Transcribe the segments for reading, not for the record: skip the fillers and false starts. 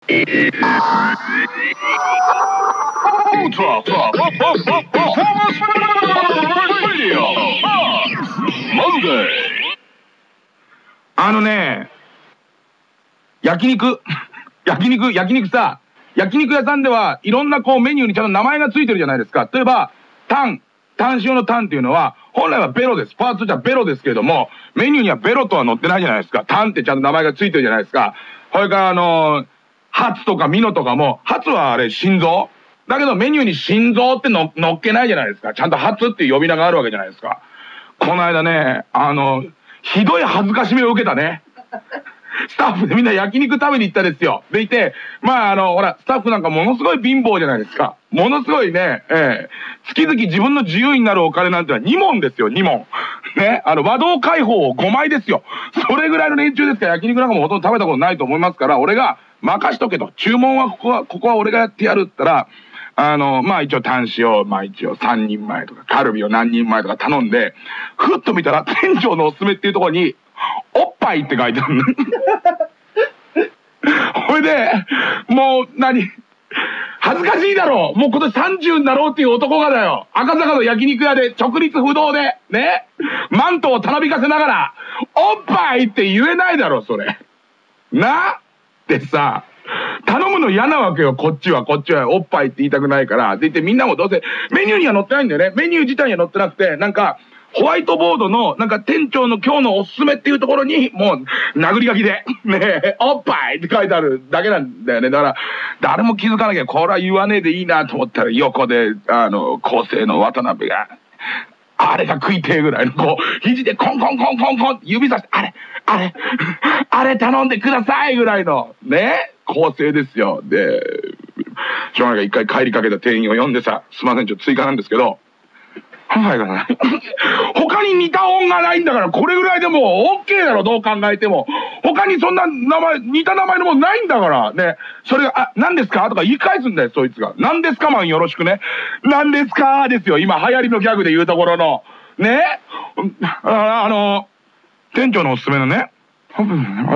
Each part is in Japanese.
あのね、焼肉さ、焼肉屋さんではいろんなこうメニューにちゃんと名前がついてるじゃないですか。例えば、タン塩のタンっていうのは、本来はベロです。パーツじゃベロですけれども、メニューにはベロとは載ってないじゃないですか。タンってちゃんと名前がついてるじゃないですか。それからハツとかミノとかも、ハツはあれ心臓だけどメニューに心臓って乗っけないじゃないですか。ちゃんとハツっていう呼び名があるわけじゃないですか。この間ね、ひどい恥ずかしめを受けたね。スタッフでみんな焼肉食べに行ったんですよ。でいて、まあほら、スタッフなんかものすごい貧乏じゃないですか。ものすごいね、月々自分の自由になるお金なんてのは2問ですよ、2問。ね、和道開放を5枚ですよ。それぐらいの連中ですから、焼肉なんかもほとんど食べたことないと思いますから、俺が任しとけと。注文はここは俺がやってやるって言ったら、まあ一応タン塩、まあ一応3人前とか、カルビを何人前とか頼んで、ふっと見たら店長のおすすめっていうところに、おっぱいって書いてあるの。ほいで、もう恥ずかしいだろう。もう今年30になろうっていう男がだよ。赤坂の焼肉屋で、直立不動で、ね、マントをたなびかせながら、おっぱいって言えないだろ、それ。なってさ、頼むの嫌なわけよ、こっちは。おっぱいって言いたくないから。で言ってみんなもどうせ、メニューには載ってないんだよね。メニュー自体には載ってなくて、なんか、ホワイトボードの、なんか店長の今日のおすすめっていうところに、もう、殴り書きで、ねえ、おっぱいって書いてあるだけなんだよね。だから、誰も気づかなきゃ、これは言わねえでいいなと思ったら、横で、構成の渡辺が、あれが食いてえぐらいの、こう、肘でコンコンコンコンコンって指さして、あれ頼んでくださいぐらいの、ね、構成ですよ。で、しょうがないから一回帰りかけた店員を呼んでさ、すいません、ちょっと追加なんですけど、はいがない。他に似た音がないんだから、これぐらいでも OK だろ、どう考えても。他にそんな名前、似た名前のもんないんだから。ね。それが、何ですかとか言い返すんだよ、そいつが。何ですかマンよろしくね。何ですかですよ。今流行りのギャグで言うところの。ね。店長のおすすめのね。本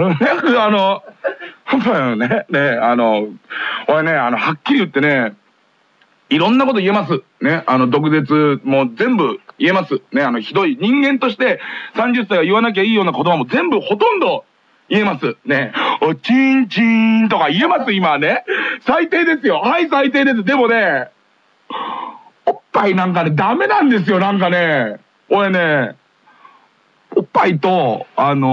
当ね、俺ね、はっきり言ってね、いろんなこと言えます。ね。毒舌も全部言えます。ね。ひどい人間として30歳が言わなきゃいいような言葉も全部ほとんど言えます。ね。おちんちんとか言えます、今ね。最低ですよ。はい、最低です。でもね、おっぱいなんかね、ダメなんですよ、なんかね。俺ね、おっぱいと、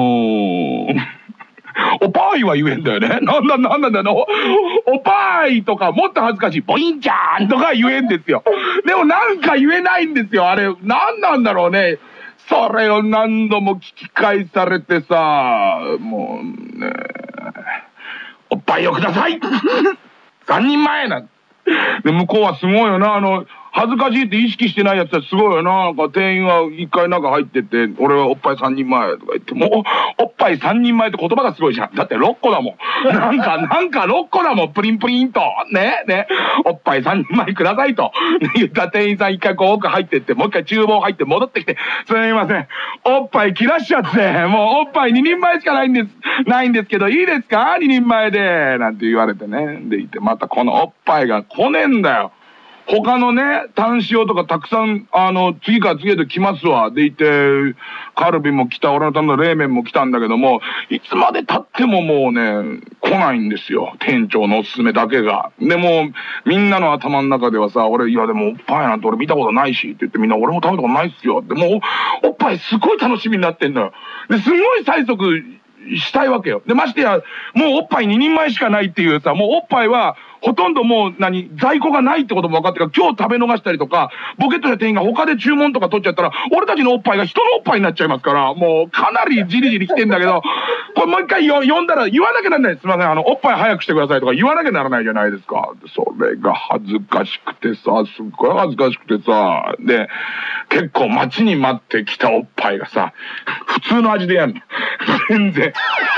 おぱいは言えんだよね。なんだおぱいとかもっと恥ずかしい。ボインちゃんとか言えんですよ。でもなんか言えないんですよ。あれ、なんなんだろうね。それを何度も聞き返されてさ、もうね、おっぱいをください3人前なんで、向こうはすごいよな、恥ずかしいって意識してないやつはすごいよな。なんか店員は一回中入ってって、俺はおっぱい3人前とか言って、もう、おっぱい3人前って言葉がすごいじゃん。だって6個だもん。なんか6個だもん。プリンプリンと。ね。おっぱい3人前くださいと。言った店員さん一回こう奥入ってって、もう一回厨房入って戻ってきて、すみません。おっぱい切らしちゃって、もうおっぱい2人前しかないんですけど、いいですか ?2 人前で。なんて言われてね。でいて、またこのおっぱいが来ねえんだよ。他のね、タン塩とかたくさん、次から次へと来ますわ。でいて、カルビも来た、俺のための冷麺も来たんだけども、いつまで経ってももうね、来ないんですよ。店長のおすすめだけが。でも、みんなの頭の中ではさ、俺、いやでもおっぱいなんて俺見たことないし、って言ってみんな俺も食べたことないっすよ。でも、おっぱいすごい楽しみになってんだよ。で、すごい催促したいわけよ。で、ましてや、もうおっぱい2人前しかないっていうさ、もうおっぱいは、ほとんどもう在庫がないってことも分かってるから、今日食べ逃したりとか、ボケットの店員が他で注文とか取っちゃったら、俺たちのおっぱいが人のおっぱいになっちゃいますから、もうかなりじりじり来てんだけど、これもう一回呼んだら言わなきゃならない。すいません、おっぱい早くしてくださいとか言わなきゃならないじゃないですか。それが恥ずかしくてさ、すっごい恥ずかしくてさ、で、結構待ちに待ってきたおっぱいがさ、普通の味でやんの。全然。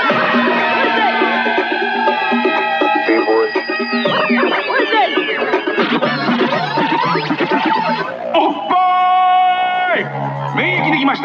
おっぱい免疫できました。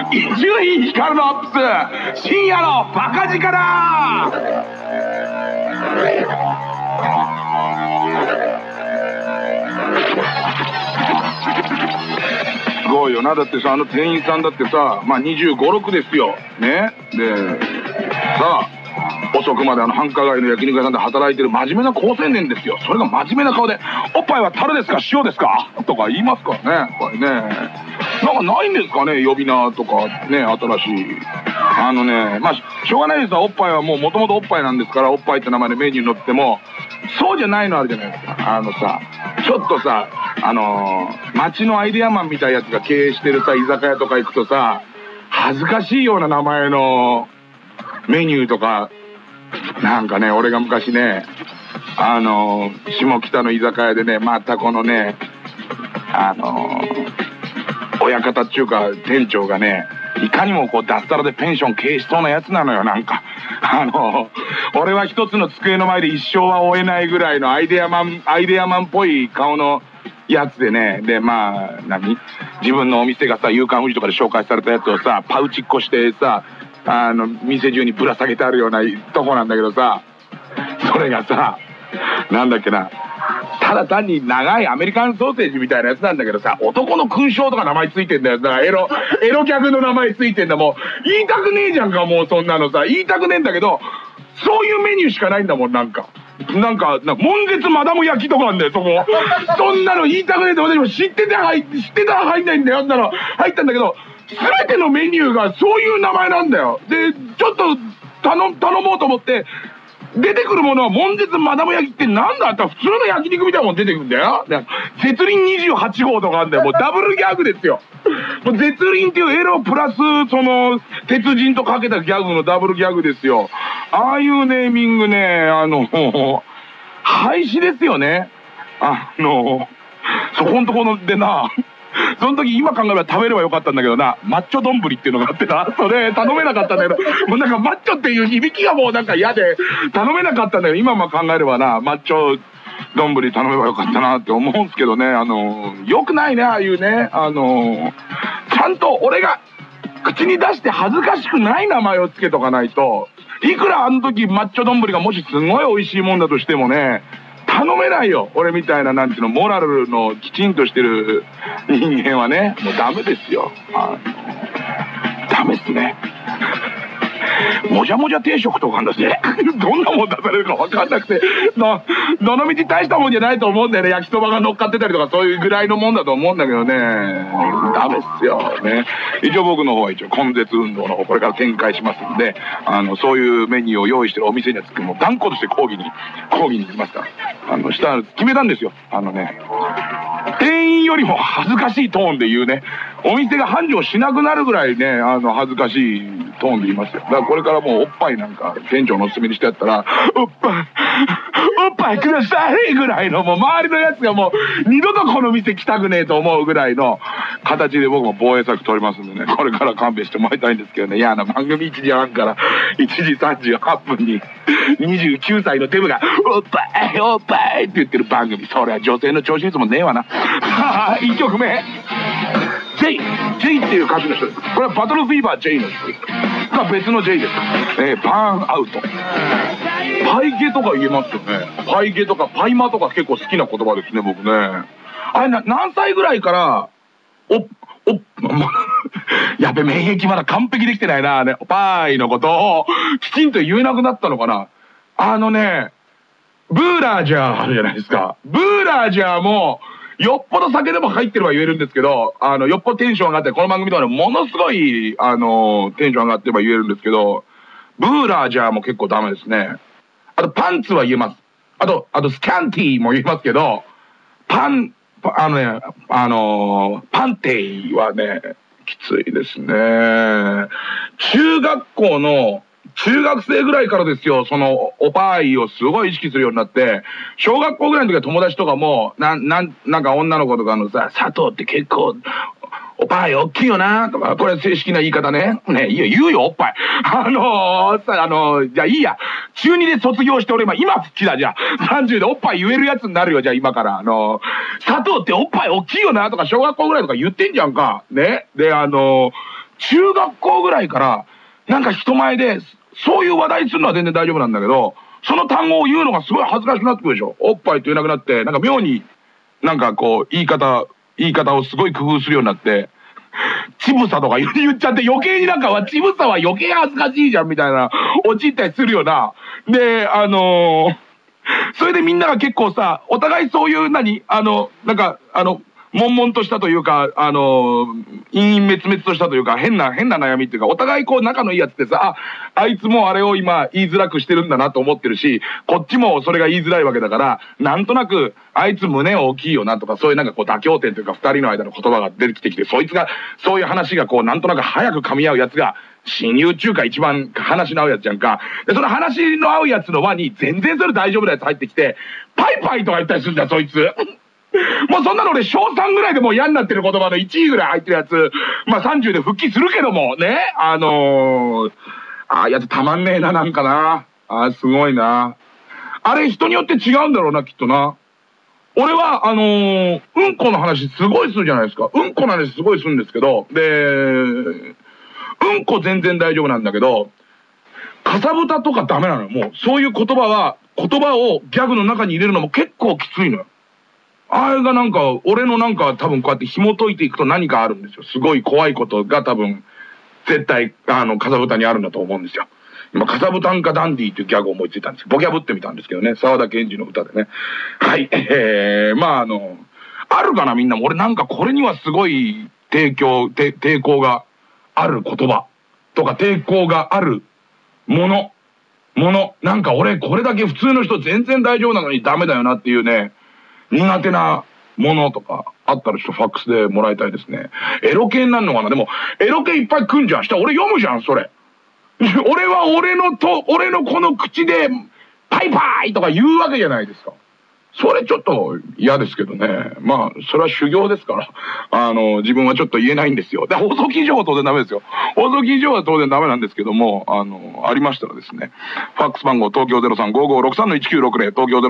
伊集院光のアップス深夜のバカ力。 すごいよな。だってさ、あの店員さんだってさ、まあ25、6ですよ。ね。で、さあ、遅くまで繁華街の焼肉屋さんで働いてる真面目な高青年ですよ。それが真面目な顔で、おっぱいはタレですか塩ですかとか言いますからね。これね。なんかないんですかね、呼び名とかね、新しい。まあ、しょうがないですわ。おっぱいはもともとおっぱいなんですから、おっぱいって名前でメニューに載っても、そうじゃないのあるじゃないですか。さ、ちょっとさ、街のアイデアマンみたいなやつが経営してるさ、居酒屋とか行くとさ、恥ずかしいような名前のメニューとか、なんかね、俺が昔ね、下北の居酒屋でね、またこのね、親方っていうか店長がね、いかにもこう脱サラでペンション経営しそうなやつなのよ。なんか俺は一つの机の前で一生は終えないぐらいのアイデアマンっぽい顔のやつでね。で、まあ自分のお店がさ、夕刊フジとかで紹介されたやつをさ、パウチっこしてさ、店中にぶら下げてあるようなとこなんだけどさ、それがさ、なんだっけな、ただ単に長いアメリカンソーセージみたいなやつなんだけどさ、男の勲章とか名前ついてんだよ。だからエロ客の名前ついてんだ。もう言いたくねえじゃんか、もうそんなのさ。言いたくねえんだけど、そういうメニューしかないんだもん。なんか悶絶マダム焼きとかあんだよ、そこ。そんなの言いたくねえって私も知ってたら入んないんだよ。なら入ったんだけど、全てのメニューがそういう名前なんだよ。で、ちょっと頼もうと思って出てくるものは悶絶マダム焼きってなんだったら普通の焼肉みたいなもん出てくるんだよ。絶倫28号とかあんだよ。もうダブルギャグですよ。もう絶倫っていうエロプラスその鉄人とかけたギャグのダブルギャグですよ。ああいうネーミングね、廃止ですよね。そこんところでな、その時今考えれば食べればよかったんだけどな、マッチョ丼っていうのがあってな、それ頼めなかったんだけど、もうなんかマッチョっていう響きがもうなんか嫌で頼めなかったんだけど、今考えればな、マッチョ丼頼めばよかったなって思うんですけどね。よくないね、ああいうね、ちゃんと俺が口に出して恥ずかしくない名前をつけとかないと、いくらあの時マッチョ丼がもしすごい美味しいもんだとしてもね、頼めないよ。俺みたいななんていうの、モラルのきちんとしてる人間はね、もうダメですよ。ダメっすね。もじゃもじゃ定食とかあんだぜ。どんなもん出されるか分かんなくて、どのみち大したもんじゃないと思うんだよね。焼きそばが乗っかってたりとかそういうぐらいのもんだと思うんだけどね。ダメっすよね。一応僕の方は一応根絶運動の方これから展開しますんで、そういうメニューを用意してるお店にはつくもう断固として抗議に行きますから。決めたんですよ。店員よりも恥ずかしいトーンで言うね。お店が繁盛しなくなるぐらいね、恥ずかしいトーンで言いますよ。だからこれからもうおっぱいなんか店長のおすすめにしてやったら、おっぱいくださいぐらいの、もう周りのやつがもう二度とこの店来たくねえと思うぐらいの形で僕も防衛策取りますんでね、これから勘弁してもらいたいんですけどね。嫌な番組1時半から1時38分に29歳のデブがおっぱいって言ってる番組、それは女性の調子いつもねえわな。1曲目J っていう歌手の人です。これはバトルフィーバー J の人ですが別の J です。バーンアウト。パイゲとか言えますよね。パイゲとかパイマとか結構好きな言葉ですね、僕ね。あれ何歳ぐらいからやべ、免疫まだ完璧できてないな。おっぱいのことをきちんと言えなくなったのかな。ブーラージャーあるじゃないですか。ブーラージャーもよっぽど酒でも入ってれば言えるんですけど、よっぽどテンション上がって、この番組とかでものすごい、テンション上がってれば言えるんですけど、ブーラージャーも結構ダメですね。あと、パンツは言えます。あと、スキャンティーも言えますけど、パンテイはね、きついですね。中学生ぐらいからですよ、そのおっぱいをすごい意識するようになって、小学校ぐらいの時は友達とかもなんか女の子とかのさ、佐藤って結構おっぱい大きいよなとか、これ正式な言い方ね。ね、いや言うよおっぱい。じゃあいいや。中2で卒業して俺今復帰だ。じゃあ30でおっぱい言えるやつになるよ。じゃあ今から佐藤っておっぱい大きいよなとか小学校ぐらいとか言ってんじゃんか。ね。で中学校ぐらいからなんか人前でそういう話題するのは全然大丈夫なんだけど、 その単語を言うのがすごい恥ずかしくなってくるでしょ。おっぱいって言えなくなって、なんか妙に、なんかこう、言い方をすごい工夫するようになって、ちぶさとか言っちゃって余計になんか、ちぶさは余計恥ずかしいじゃんみたいな、陥ったりするよな。で、それでみんなが結構さ、お互いそういうなんか、悶々としたというか、陰々滅々としたというか、変な悩みっていうか、お互いこう仲のいいやつってさ、あいつもあれを今言いづらくしてるんだなと思ってるし、こっちもそれが言いづらいわけだから、なんとなく、あいつ胸大きいよなとか、そういうなんかこう妥協点というか、二人の間の言葉が出てきて、そいつが、そういう話がこう、なんとなく早く噛み合うやつが、親友中華一番話の合うやつじゃんか。で、その話の合うやつの輪に、全然それ大丈夫なやつ入ってきて、パイパイとか言ったりするんだよ、そいつ。もうそんなの俺、小3ぐらいでもう嫌になってる言葉の1位ぐらい入ってるやつ、まあ30で復帰するけども、ね。やつたまんねえな、なんかな。すごいな。あれ、人によって違うんだろうな、きっとな。俺は、うんこの話すごいするじゃないですか。うんこの話すごいするんですけど、で、うんこ全然大丈夫なんだけど、かさぶたとかダメなのよ。もう、そういう言葉をギャグの中に入れるのも結構きついのよ。あれがなんか、俺のなんか多分こうやって紐解いていくと何かあるんですよ。すごい怖いことが多分、絶対、かさぶたにあるんだと思うんですよ。今、かさぶたんかダンディっていうギャグを思いついたんです。ボキャブってみたんですけどね。沢田研二の歌でね。はい。あるかなみんなも。俺なんかこれにはすごい抵抗がある言葉とか抵抗があるもの。なんか俺これだけ普通の人全然大丈夫なのにダメだよなっていうね、苦手なものとかあったらちょっとファックスでもらいたいですね。エロ系になるのかな。でも、エロ系いっぱい来んじゃん。したら俺読むじゃん、それ。俺は俺のこの口で、パイパイとか言うわけじゃないですか。それちょっと嫌ですけどね。まあ、それは修行ですから。自分はちょっと言えないんですよ。で、放送禁止用は当然ダメですよ。放送禁止用は当然ダメなんですけども、ありましたらですね。ファックス番号東京035563-1960、東京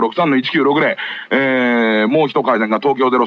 035563-1960、もう一回線が東京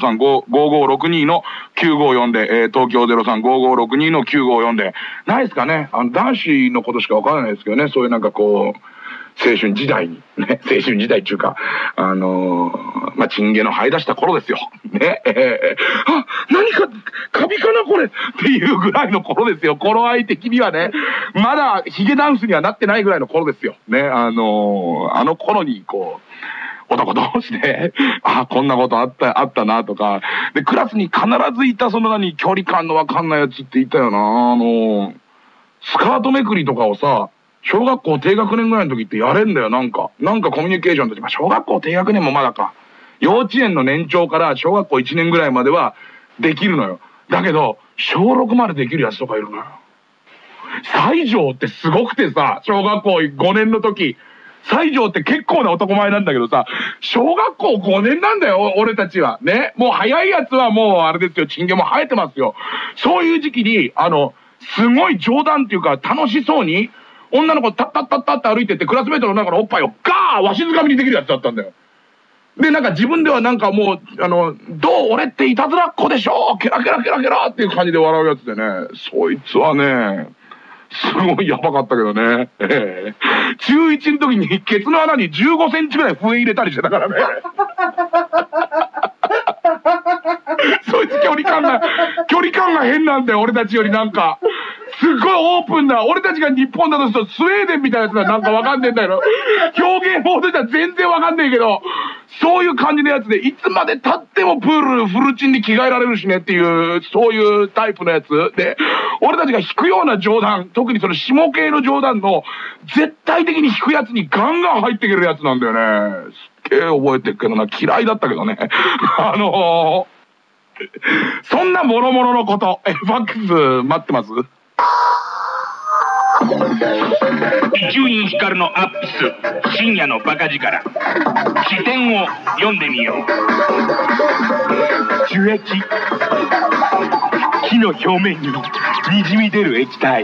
035562-954で、東京035562-954で、ないですかね。男子のことしかわからないですけどね。そういうなんかこう、青春時代に、ね、青春時代っていうか、チンゲの生え出した頃ですよ。ね、何か、カビかなこれっていうぐらいの頃ですよ。頃合い的にはね、まだヒゲダンスにはなってないぐらいの頃ですよ。ね、あの頃にこう、男同士で、こんなことあったなとか、で、クラスに必ずいたその距離感のわかんないやつっていたよな。スカートめくりとかをさ、小学校低学年ぐらいの時ってやれんだよ、なんかコミュニケーションの時、小学校低学年もまだか。幼稚園の年長から小学校1年ぐらいまではできるのよ。だけど、小6までできるやつとかいるのよ。西条ってすごくてさ、小学校5年の時。西条って結構な男前なんだけどさ、小学校5年なんだよ、俺たちは。ね。もう早いやつはもうあれですよ、チンゲも生えてますよ。そういう時期に、すごい冗談っていうか楽しそうに、女の子タッタッタッタって歩いてってクラスメートの中のおっぱいをガーわしづかみにできるやつだったんだよ。で、なんか自分ではなんかもう、どう俺っていたずらっ子でしょケラケラケラケラっていう感じで笑うやつでね、そいつはね、すごいやばかったけどね。中1の時にケツの穴に15センチぐらい笛入れたりしてたからね。そいつ距離感が変なんだよ、俺たちよりなんか。すっごいオープンな、俺たちが日本だとするとスウェーデンみたいなやつがなんかわかんねえんだけど、表現法としては全然わかんねえけど、そういう感じのやつで、いつまで経ってもプールフルチンに着替えられるしねっていう、そういうタイプのやつで、俺たちが引くような冗談、特にその下系の冗談の、絶対的に引くやつにガンガン入ってくるやつなんだよね。すっげえ覚えてるけどな、嫌いだったけどね。そんなもろもろのこと、ファックス待ってます？伊集院光のアップス、深夜のバカ力、視点を読んでみよう。樹液、木の表面ににじみ出る液体。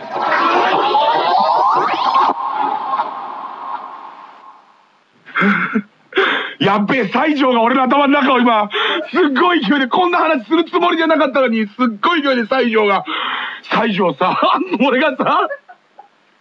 やっべえ、西条が俺の頭の中を今、すっごい勢いで、こんな話するつもりじゃなかったのに、すっごい勢いで西条さ、俺がさ、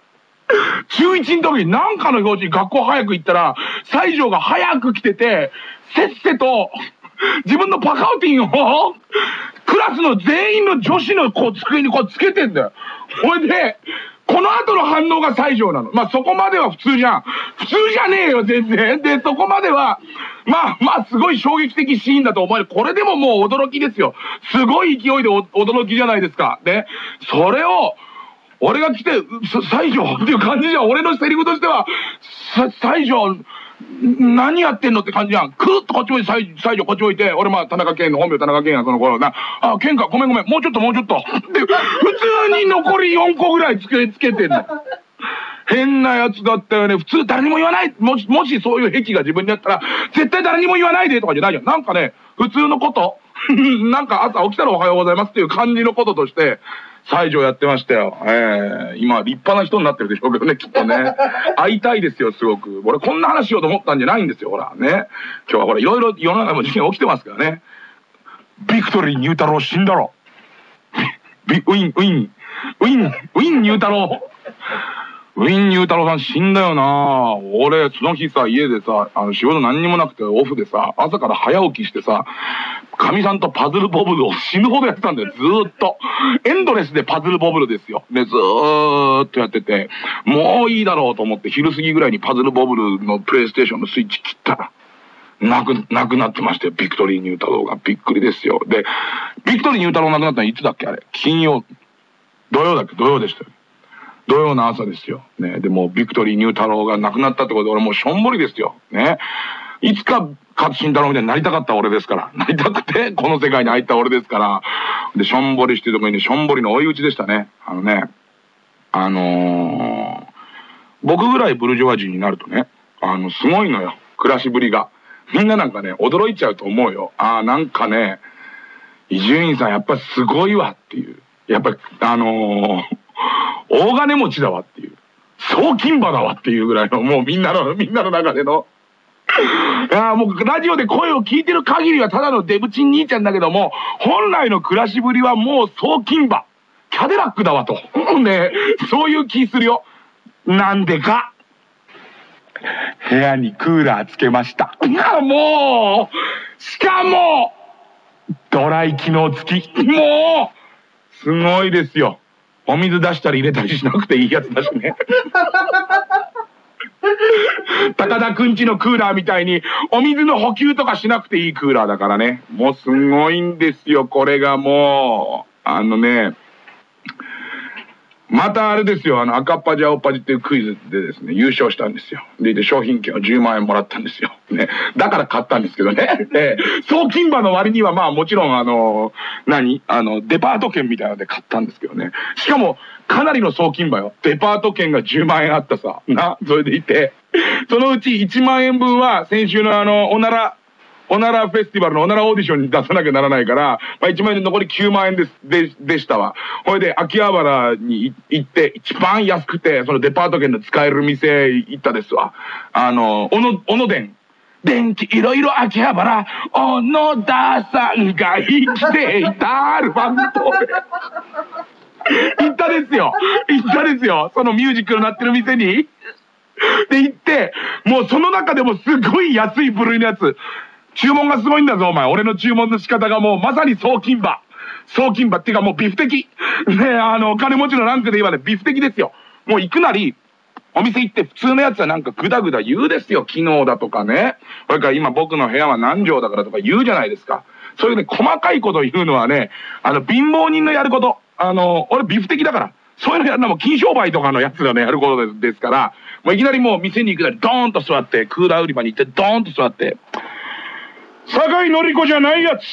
中1の時になんかの表紙に学校早く行ったら、西条が早く来てて、せっせと自分のパカウティンをクラスの全員の女子の机にこうつけてんだよ。ほいで、この後の反応が西条なの。まあそこまでは普通じゃん。普通じゃねえよ、全然。で、そこまでは、まあすごい衝撃的シーンだと思える。これでももう驚きですよ。すごい勢いで驚きじゃないですか。で、それを、俺が来て、西条っていう感じじゃん。俺のセリフとしては、西条、何やってんのって感じじゃん。くるっとこっち向いて、西条こっち向いて、俺まあ田中健の本名田中健やその頃な。あ、健か、ごめん。もうちょっと。で、普通に残り4個ぐらいつけてんの。変なやつだったよね。普通誰にも言わない。もしそういう癖が自分にあったら、絶対誰にも言わないでとかじゃないじゃん。なんかね、普通のこと。なんか朝起きたらおはようございますっていう感じのこととして、西条やってましたよ。今、立派な人になってるでしょうけどね、きっとね。会いたいですよ、すごく。俺、こんな話しようと思ったんじゃないんですよ、ほら、ね。今日はほら、いろいろ世の中も事件起きてますからね。ビクトリーニュー太郎死んだろ。ウィンニュー太郎。ウィンニュー太郎さん死んだよな。俺、その日さ、家でさ、仕事何にもなくてオフでさ、朝から早起きしてさ、かみさんとパズルボブルを死ぬほどやってたんだよ、ずーっと。エンドレスでパズルボブルですよ。で、ずーっとやってて、もういいだろうと思って昼過ぎぐらいにパズルボブルのプレイステーションのスイッチ切ったら、なくなってましたよ、ビクトリーニュー太郎が。びっくりですよ。で、ビクトリーニュー太郎亡くなったのいつだっけあれ。金曜、土曜でしたよ。土曜の朝ですよ。ね。でも、ビクトリー・ニュー太郎が亡くなったってことで、俺もうしょんぼりですよ。ね。いつか、勝新太郎みたいになりたかった俺ですから。なりたくて、この世界に入った俺ですから。で、しょんぼりしてるとこにね、しょんぼりの追い打ちでしたね。僕ぐらいブルジョワジーになるとね、すごいのよ。暮らしぶりが。みんななんかね、驚いちゃうと思うよ。なんかね、伊集院さんやっぱすごいわっていう。やっぱり、大金持ちだわっていう。送金馬だわっていうぐらいの、もうみんなの中での。もうラジオで声を聞いてる限りはただのデブチン兄ちゃんだけども、本来の暮らしぶりはもう送金馬。キャデラックだわと。ね、そういう気するよ。なんでか。部屋にクーラーつけました。もう、しかも、ドライ機能付き。もう、すごいですよ。お水出したり入れたりしなくていいやつだしね。高田くんちのクーラーみたいにお水の補給とかしなくていいクーラーだからね。もうすごいんですよ、これがもう。またあれですよ、赤っ端青っ端っていうクイズでですね、優勝したんですよ。で、商品券を10万円もらったんですよ。ね。だから買ったんですけどね。送金馬の割にはまあもちろんデパート券みたいなので買ったんですけどね。しかも、かなりの送金馬よ。デパート券が10万円あったさ。それでいて、そのうち1万円分は先週のおならフェスティバルのおならオーディションに出さなきゃならないから、まあ1万円で残り9万円でしたわ。ほいで、秋葉原に行って、一番安くて、そのデパート券の使える店行ったですわ。小野電。電気いろいろ秋葉原、小野田さんが生きていたアルバムと。行ったですよ。そのミュージックになってる店に。で行って、もうその中でもすごい安い部類のやつ。注文がすごいんだぞ、お前。俺の注文の仕方がもうまさに送金馬っていうかもうビフ的。ね、金持ちのランクで言われビフ的ですよ。もう行くなり、お店行って普通のやつはなんかグダグダ言うですよ。機能だとかね。それから今僕の部屋は何畳だからとか言うじゃないですか。そういうね、細かいこと言うのはね、貧乏人のやること。俺ビフ的だから。そういうのやるのも金商売とかのやつがね、やることですから、もういきなりもう店に行くなりドーンと座って、クーラー売り場に行ってドーンと座って、酒井紀子じゃないやつ。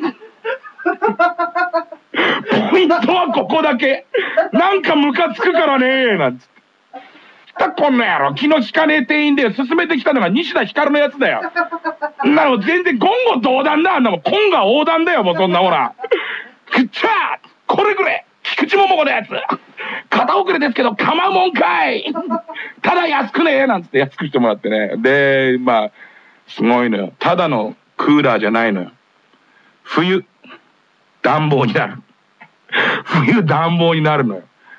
ポイントはここだけ。なんかムカつくからねなんつって。こんな野郎、気の利かねえ店員で進めてきたのが西田ひかるのやつだよ。なの全然言語道断だ。あんなもん、今が横断だよ、もうそんなほら。くっちゃーこれくれ菊池桃子のやつ片遅れですけど構うもんかいただ安くねなんつって安くしてもらってね。で、まあ、すごいのよ。ただのクーラーじゃないのよ。冬、暖房になる。冬、暖房になるのよ。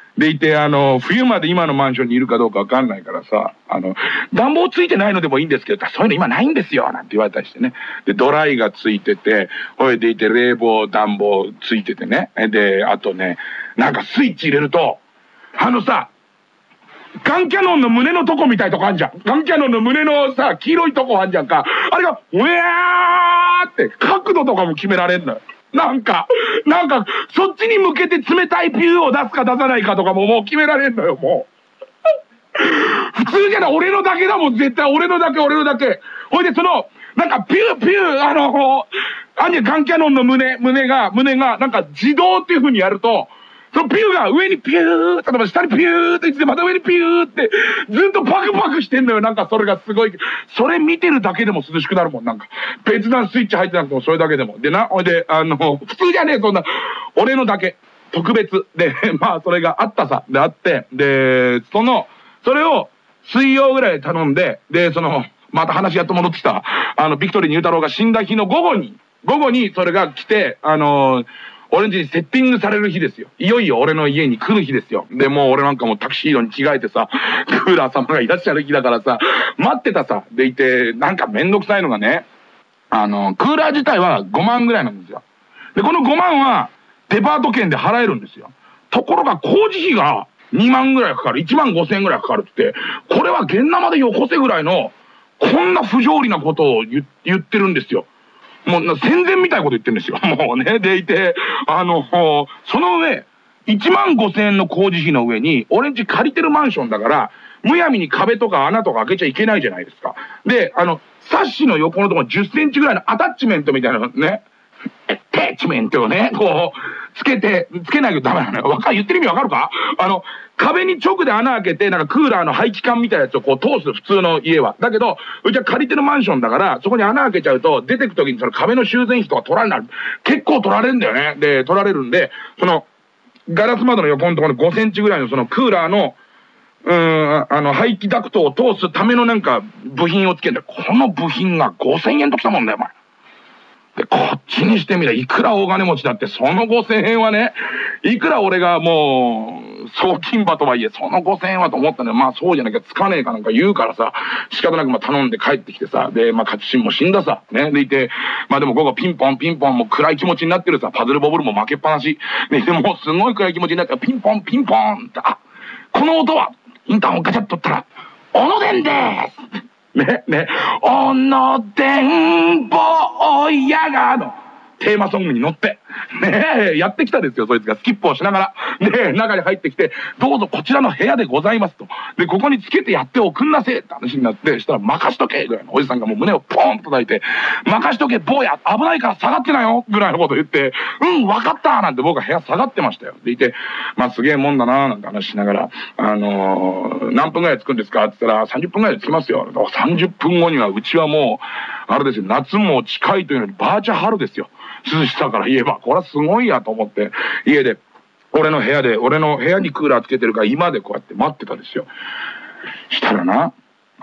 でいて、冬まで今のマンションにいるかどうかわかんないからさ、暖房ついてないのでもいいんですけど、そういうの今ないんですよ、なんて言われたりしてね。で、ドライがついてて、ほいでいて、冷房、暖房ついててね。で、あとね、なんかスイッチ入れると、さ、ガンキャノンの胸のとこみたいとこあんじゃん。ガンキャノンの胸のさ、黄色いとこあんじゃんか。あれが、うわーって角度とかも決められんのよ。なんか、そっちに向けて冷たいピューを出すか出さないかとかももう決められんのよ、もう。普通じゃない、俺のだけだもん、絶対。俺のだけ。ほいで、なんか、ピュー、あんじゃん、ガンキャノンの胸が、なんか自動っていう風にやると、そのピューが上にピュー、例えば下にピューって言ってまた上にピューってずっとパクパクしてんのよ。なんかそれがすごい。それ見てるだけでも涼しくなるもん。なんか別段スイッチ入ってなくてもそれだけでも。でほいで、普通じゃねえ、そんな。俺のだけ。特別。で、まあそれがあったさ。で、あって。で、それを水曜ぐらい頼んで、で、また話やっと戻ってきた。ビクトリーニュー太郎が死んだ日の午後にそれが来て、俺ん家にセッティングされる日ですよ。いよいよ俺の家に来る日ですよ。で、もう俺なんかもうタクシー色に着替えてさ、クーラー様がいらっしゃる日だからさ、待ってたさ。でいて、なんかめんどくさいのがね、クーラー自体は5万ぐらいなんですよ。で、この5万はデパート券で払えるんですよ。ところが工事費が2万ぐらいかかる。1万5千円ぐらいかかるって、これは現生でよこせぐらいの、こんな不条理なことを言ってるんですよ。もう戦前みたいなこと言ってるんですよ。もうね。でいて、その上、1万5千円の工事費の上に、俺んち借りてるマンションだから、むやみに壁とか穴とか開けちゃいけないじゃないですか。で、サッシの横のところ10センチぐらいのアタッチメントみたいなのね、アタッチメントをね、こう、つけないとダメなのよ。言ってる意味わかるか？壁に直で穴開けて、なんかクーラーの排気管みたいなやつをこう通す、普通の家は。だけど、うちは借りてるマンションだから、そこに穴開けちゃうと、出てくときにその壁の修繕費とか取られる。結構取られるんだよね。で、取られるんで、ガラス窓の横のところに5センチぐらいのそのクーラーの、排気ダクトを通すためのなんか部品をつけるんだよ。この部品が5000円ときたもんだよ、お前。で、こっちにしてみりゃいくら大金持ちだって、その5000円はね、いくら俺がもう、送金馬とはいえ、その5000円はと思ったんだよ。まあそうじゃなきゃつかねえかなんか言うからさ、仕方なく頼んで帰ってきてさ、で、まあ勝ちも死んださ、ね、でいて、まあでも午後ピンポンもう暗い気持ちになってるさ、パズルボブルも負けっぱなし。で、もうすごい暗い気持ちになって、ピンポンって、この音は、インターホンガチャッと取ったら、小野伝でーすね、小野伝坊やがのテーマソングに乗って、ね、やってきたですよ、そいつがスキップをしながら。で、中に入ってきて、どうぞこちらの部屋でございますと。で、ここにつけてやっておくんなせえって話になって、したら任しとけぐらいのおじさんがもう胸をポーンと叩いて、任しとけ坊や危ないから下がってなよぐらいのこと言って、わかったなんて僕は部屋下がってましたよ。でいて、まあすげえもんだななんて話しながら、何分ぐらい着くんですかって言ったら、30分ぐらいで着きますよ。30分後にはうちはもう、あれですよ、夏も近いというのにバーチャ春ですよ。涼しさから言えば、これはすごいやと思って、家で、俺の部屋にクーラーつけてるから今でこうやって待ってたんですよ。したらな、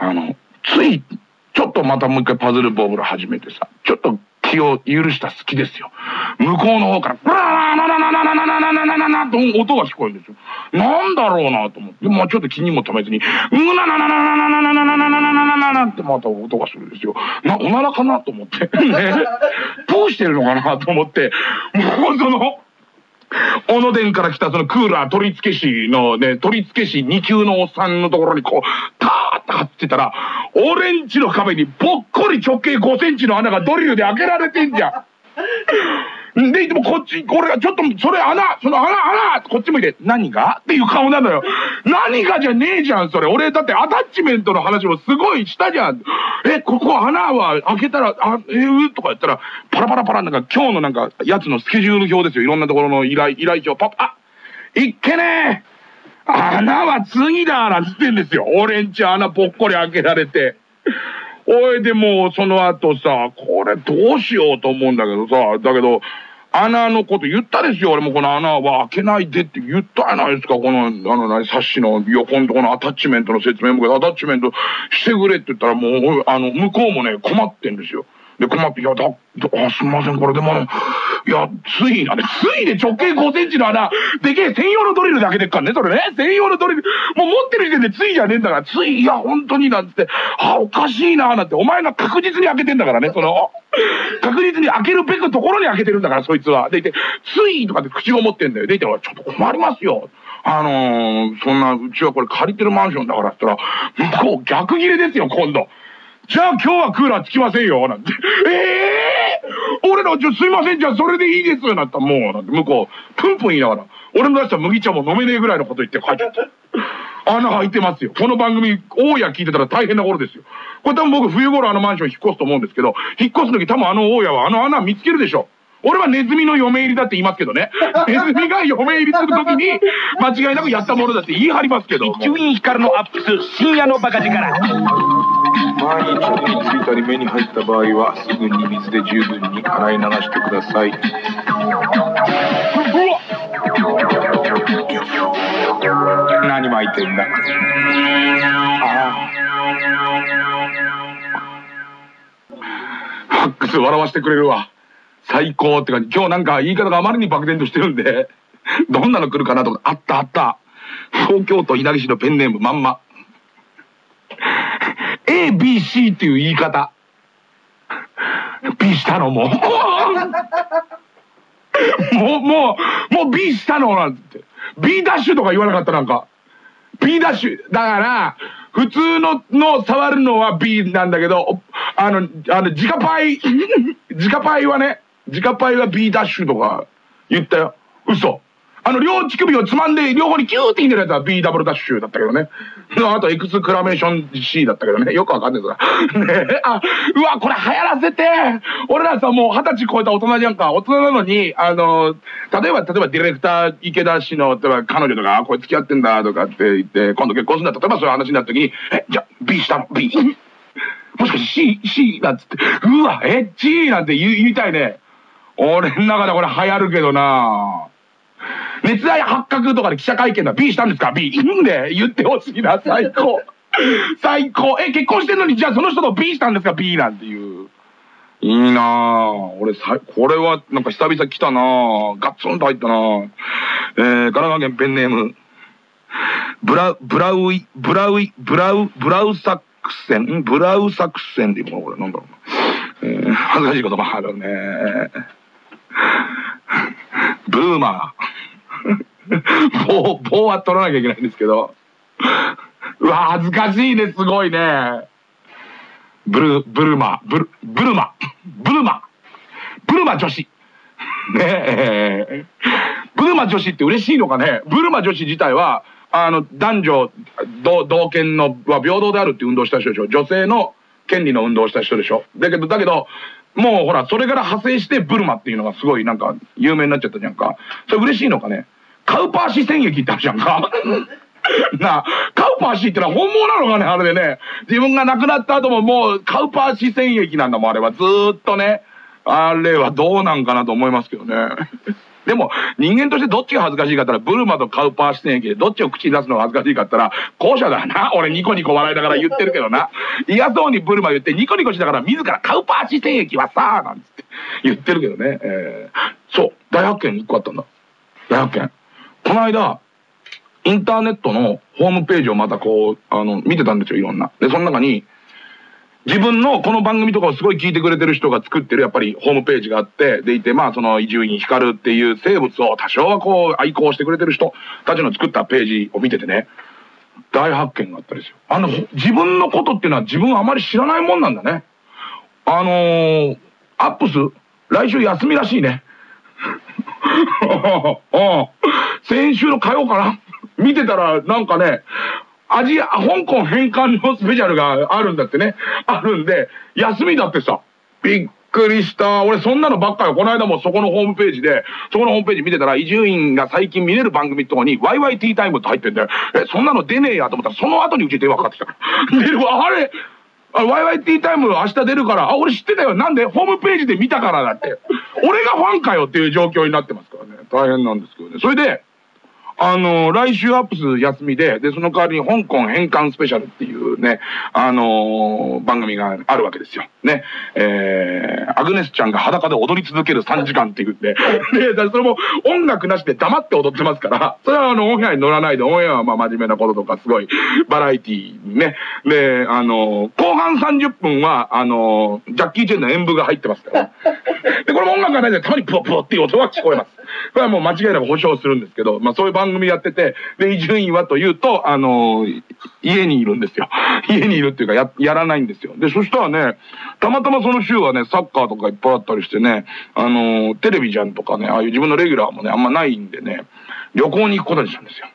ちょっとまたもう一回パズルボブル始めてさ、ちょっと気を許した隙ですよ。向こうの方から、ブラーナナナナナナナナナナナナと音が聞こえるんですよ。なんだろうなと思って、もうちょっと気にも留めずに、うなななななななななななななななななってまた音がするんですよ。おならかなと思って。どうしてるのかなと思って、もう小野伝から来たそのクーラー取付士のね、取付士2級のおっさんのところにこう、ターッと張ってたら、俺んちの壁にぽっこり直径5センチの穴がドリルで開けられてんじゃん。で、でもこっち、これがちょっと、その穴こっち向いて、何がっていう顔なのよ。何がじゃねえじゃん、それ。俺、だってアタッチメントの話もすごいしたじゃん。ここ穴は開けたら、とか言ったら、パラパラパラ、なんか今日のなんか、やつのスケジュール表ですよ。いろんなところの依頼表、いっけねえ穴は次だなんつってんですよ。俺んち穴ぽっこり開けられて。おいでもうその後さ、これどうしようと思うんだけどさ、だけど、穴のこと言ったですよ。俺もこの穴は開けないでって言ったじゃないですか。この、サッシの横のところのアタッチメントの説明も、アタッチメントしてくれって言ったらもう、向こうもね、困ってんですよ。 で、困って、いや、すみません、これでも、いや、水なんで、水で直径5センチの穴、でけえ専用のドリルで開けてっからね、それね。専用のドリル、もう持ってる時点で水じゃねえんだから、水、いや、本当になんつって、おかしいななんて、お前が確実に開けてんだからね、確実に開けるべくところに開けてるんだから、そいつは。でいて、水とかって口を持ってんだよ。でいて、ちょっと困りますよ。そんな、うちはこれ借りてるマンションだからって言ったら、向こう逆ギレですよ、今度。じゃあ今日はクーラーつきませんよ、なんて。俺ら、すいません、じゃあそれでいいです、なんて、もう、なんて、向こう、プンプン言いながら、俺の出した麦茶も飲めねえぐらいのこと言って帰っちゃって。穴開いてますよ。この番組、大家聞いてたら大変な頃ですよ。これ多分僕、冬頃マンション引っ越すと思うんですけど、引っ越す時多分大家は穴見つけるでしょ。俺はネズミの嫁入りだって言いますけどね。ネズミが嫁入りするときに、間違いなくやったものだって言い張りますけど。 一級員光のアップス、深夜のバカ力。 万一目についたり目に入った場合は、すぐに水で十分に洗い流してください。 何巻いてんだ。ファックス笑わせてくれるわ。最高って感じ。今日なんか言い方があまりに漠然としてるんで、どんなの来るかなと思って、あった。東京都稲城市のペンネームまんま。A、B、C っていう言い方。B したのもう。もう B したのなんて。B ダッシュとか言わなかったなんか。B ダッシュ。だから、普通の触るのは B なんだけど、自家パイは B ダッシュとか言ったよ。嘘。両乳首をつまんで、両方にキューってひねるやつは B ダブルダッシュだったけどね。あとエクスクラメーション C だったけどね。よくわかんねえぞ。ねえ、うわ、これ流行らせて。俺らさ、もう20歳超えた大人じゃんか。大人なのに、例えばディレクター池田氏の、例えば彼女とか、これ付き合ってんだとかって言って、今度結婚するんだ。例えばそういう話になった時に、じゃあ B したの ?B? もしかして C なんつって、うわ、G なんて言いたいね。俺の中でこれ流行るけどな。熱愛発覚とかで記者会見だ。B したんですか ?B。で言ってほしいな。最高。最高。結婚してんのに、じゃあその人と B したんですか ?B なんていう。いいなぁ。俺これはなんか久々来たなぁ。ガッツンと入ったなぁ。神奈川県ペンネーム。ブラウサクセンでいいのこれ。なんだろうな。恥ずかしい言葉あるね。ブーマー。棒は取らなきゃいけないんですけど。うわ、恥ずかしいね、すごいね。ブルマ女子。ねえ。ブルマ女子って嬉しいのかね。ブルマ女子自体は、男女同権のは平等であるって運動した人でしょ。女性の権利の運動をした人でしょ。だけど、もうほら、それから派生してブルマっていうのがすごいなんか有名になっちゃったじゃんか。それ嬉しいのかね。カウパーシ戦役ってあるじゃんか。なあ、カウパーシってのは本物なのかね、あれでね。自分が亡くなった後ももうカウパーシ戦役なんだもん、あれは。ずーっとね。あれはどうなんかなと思いますけどね。でも、人間としてどっちが恥ずかしいかったら、ブルマとカウパーシ戦役でどっちを口に出すのが恥ずかしいかったら、後者だな。俺ニコニコ笑いながら言ってるけどな。嫌そうにブルマ言ってニコニコしながら自らカウパーシ戦役はさ、なんつって言ってるけどね。そう、大発見1個あったんだ。大発見。この間、インターネットのホームページをまたこう、見てたんですよ、いろんな。で、その中に、自分のこの番組とかをすごい聞いてくれてる人が作ってるやっぱりホームページがあって、でいて、まあその伊集院光っていう生物を多少はこう愛好してくれてる人たちの作ったページを見ててね、大発見があったんですよ。自分のことっていうのは自分はあまり知らないもんなんだね。アップス、来週休みらしいね。先週の火曜かな見てたらなんかね、香港返還のスペシャルがあるんだってね。あるんで、休みだってさ。びっくりした。俺そんなのばっかよ。この間もそこのホームページ見てたら、伊集院が最近見れる番組ってとこに、YYT タイムって入ってんだよ。そんなの出ねえやと思ったら、その後にうち電話かかってきた。YYT タイム明日出るから、俺知ってたよ。なんでホームページで見たからだって。俺がファンかよっていう状況になってますからね。大変なんですけどね。それで、 来週アップス休みで、その代わりに香港返還スペシャルっていうね、番組があるわけですよ。ね。アグネスちゃんが裸で踊り続ける3時間って言って、で、それも音楽なしで黙って踊ってますから、それはオンエアに乗らないで、オンエアはまあ真面目なこととか、すごいバラエティーにね。で、後半30分は、ジャッキー・チェンの演舞が入ってますから。で、これも音楽がないので、たまにプロプロっていう音が聞こえます。これはもう間違いなく保証するんですけど、まあそういう番組やってて、で、伊集院はというと、家にいるんですよ。家にいるっていうか、やらないんですよ。で、そしたらね、たまたまその週はね、サッカーとかいっぱいあったりしてね、テレビじゃんとかね、ああいう自分のレギュラーもね、あんまないんでね、旅行に行くことにしたんですよ。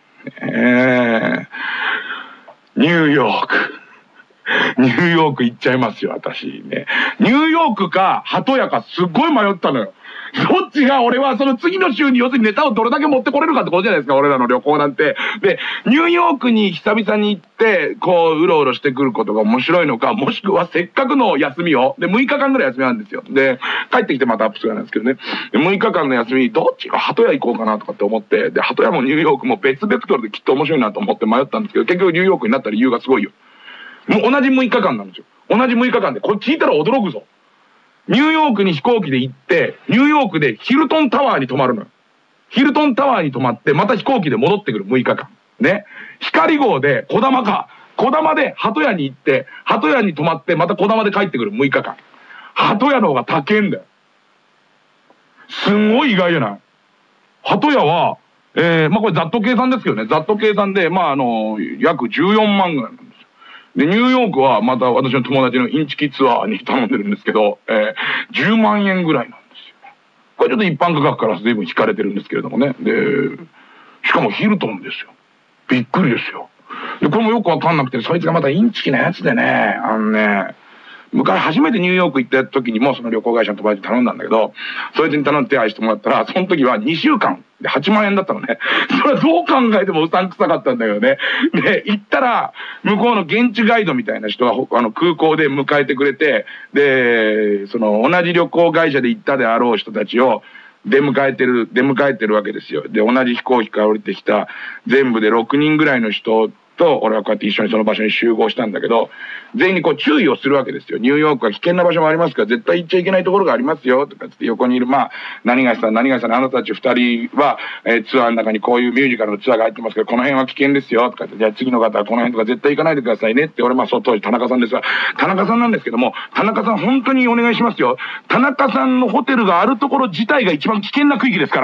ニューヨーク。ニューヨーク行っちゃいますよ、私ね。ニューヨークか、鳩屋か、すっごい迷ったのよ。どっちが俺はその次の週に要するにネタをどれだけ持ってこれるかってことじゃないですか、俺らの旅行なんて。で、ニューヨークに久々に行って、こう、うろうろしてくることが面白いのか、もしくはせっかくの休みを、で、6日間ぐらい休みなんですよ。で、帰ってきてまたアップするなんですけどね。で、6日間の休み、どっちが鳩屋行こうかなとかって思って、で、鳩屋もニューヨークも別ベクトルできっと面白いなと思って迷ったんですけど、結局ニューヨークになった理由がすごいよ。もう同じ6日間なんですよ。同じ6日間で。これ聞いたら驚くぞ。ニューヨークに飛行機で行って、ニューヨークでヒルトンタワーに泊まるのよ。ヒルトンタワーに泊まって、また飛行機で戻ってくる6日間。ね。光号で小玉か。小玉で鳩屋に行って、鳩屋に泊まって、また小玉で帰ってくる6日間。鳩屋の方が高えんだよ。すんごい意外じゃない？鳩屋は、まあこれざっと計算ですけどね。ざっと計算で、まあ約14万ぐらいなんですよ。で、ニューヨークはまた私の友達のインチキツアーに頼んでるんですけど、10万円ぐらいなんですよ。これちょっと一般価格から随分引かれてるんですけれどもね。で、しかもヒルトンですよ。びっくりですよ。で、これもよくわかんなくて、そいつがまたインチキなやつでね、昔初めてニューヨーク行った時にもその旅行会社の友達に頼んだんだけど、そいつに頼んで手配してもらったら、その時は2週間で8万円だったのね。それはどう考えてもうさんくさかったんだけどね。で、行ったら、向こうの現地ガイドみたいな人が空港で迎えてくれて、で、その同じ旅行会社で行ったであろう人たちを出迎えてるわけですよ。で、同じ飛行機から降りてきた全部で6人ぐらいの人と、俺はこうやって一緒にその場所に集合したんだけど、全員にこう注意をするわけですよ。ニューヨークは危険な場所もありますから、絶対行っちゃいけないところがありますよ、とかつって横にいる、まあ、何々さん、あなたたち2人は、ツアーの中にこういうミュージカルのツアーが入ってますけど、この辺は危険ですよ、とかって、じゃあ次の方はこの辺とか絶対行かないでくださいねって、俺まあそう当時田中さんですが、田中さんなんですけども、田中さん本当にお願いしますよ。田中さんのホテルがあるところ自体が一番危険な区域ですから。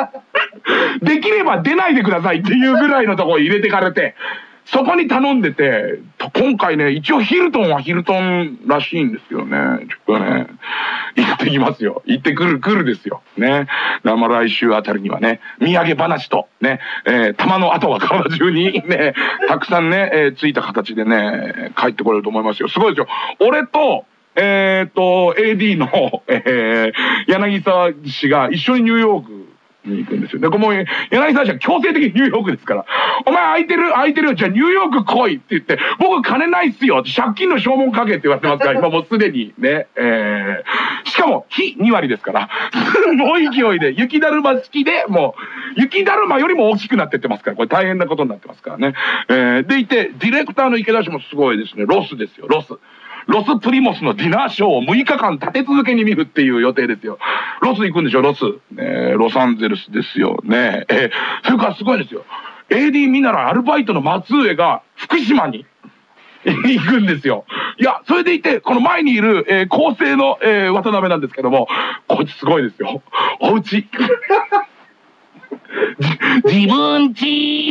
できれば出ないでくださいっていうぐらいのところ入れてかれて、そこに頼んでて、今回ね、一応ヒルトンはヒルトンらしいんですよね。ちょっとね、行ってきますよ。行ってくるですよ。ね。生来週あたりにはね、土産話と、ね、玉の跡が体中にね、たくさんね、ついた形でね、帰ってこれると思いますよ。すごいですよ。俺と、AD の、柳沢氏が一緒にニューヨーク、に行くんですよ。で、もう柳沢氏は強制的にニューヨークですから。お前空いてるよ。じゃあニューヨーク来いって言って、僕金ないっすよ。借金の証文書けって言われてますから、今もうすでにね。しかも、非2割ですから、すごい勢いで、雪だるま式で、もう、雪だるまよりも大きくなってってますから、これ大変なことになってますからね。でいて、ディレクターの池田氏もすごいですね。ロスですよ、ロスプリモスのディナーショーを6日間立て続けに見るっていう予定ですよ。ロス行くんでしょ、ロス。ロサンゼルスですよね。それからすごいですよ。AD 見習いアルバイトの松上が福島に行くんですよ。いや、それでいて、この前にいる、構成の、渡辺なんですけども、こいつすごいですよ。おうち。自分家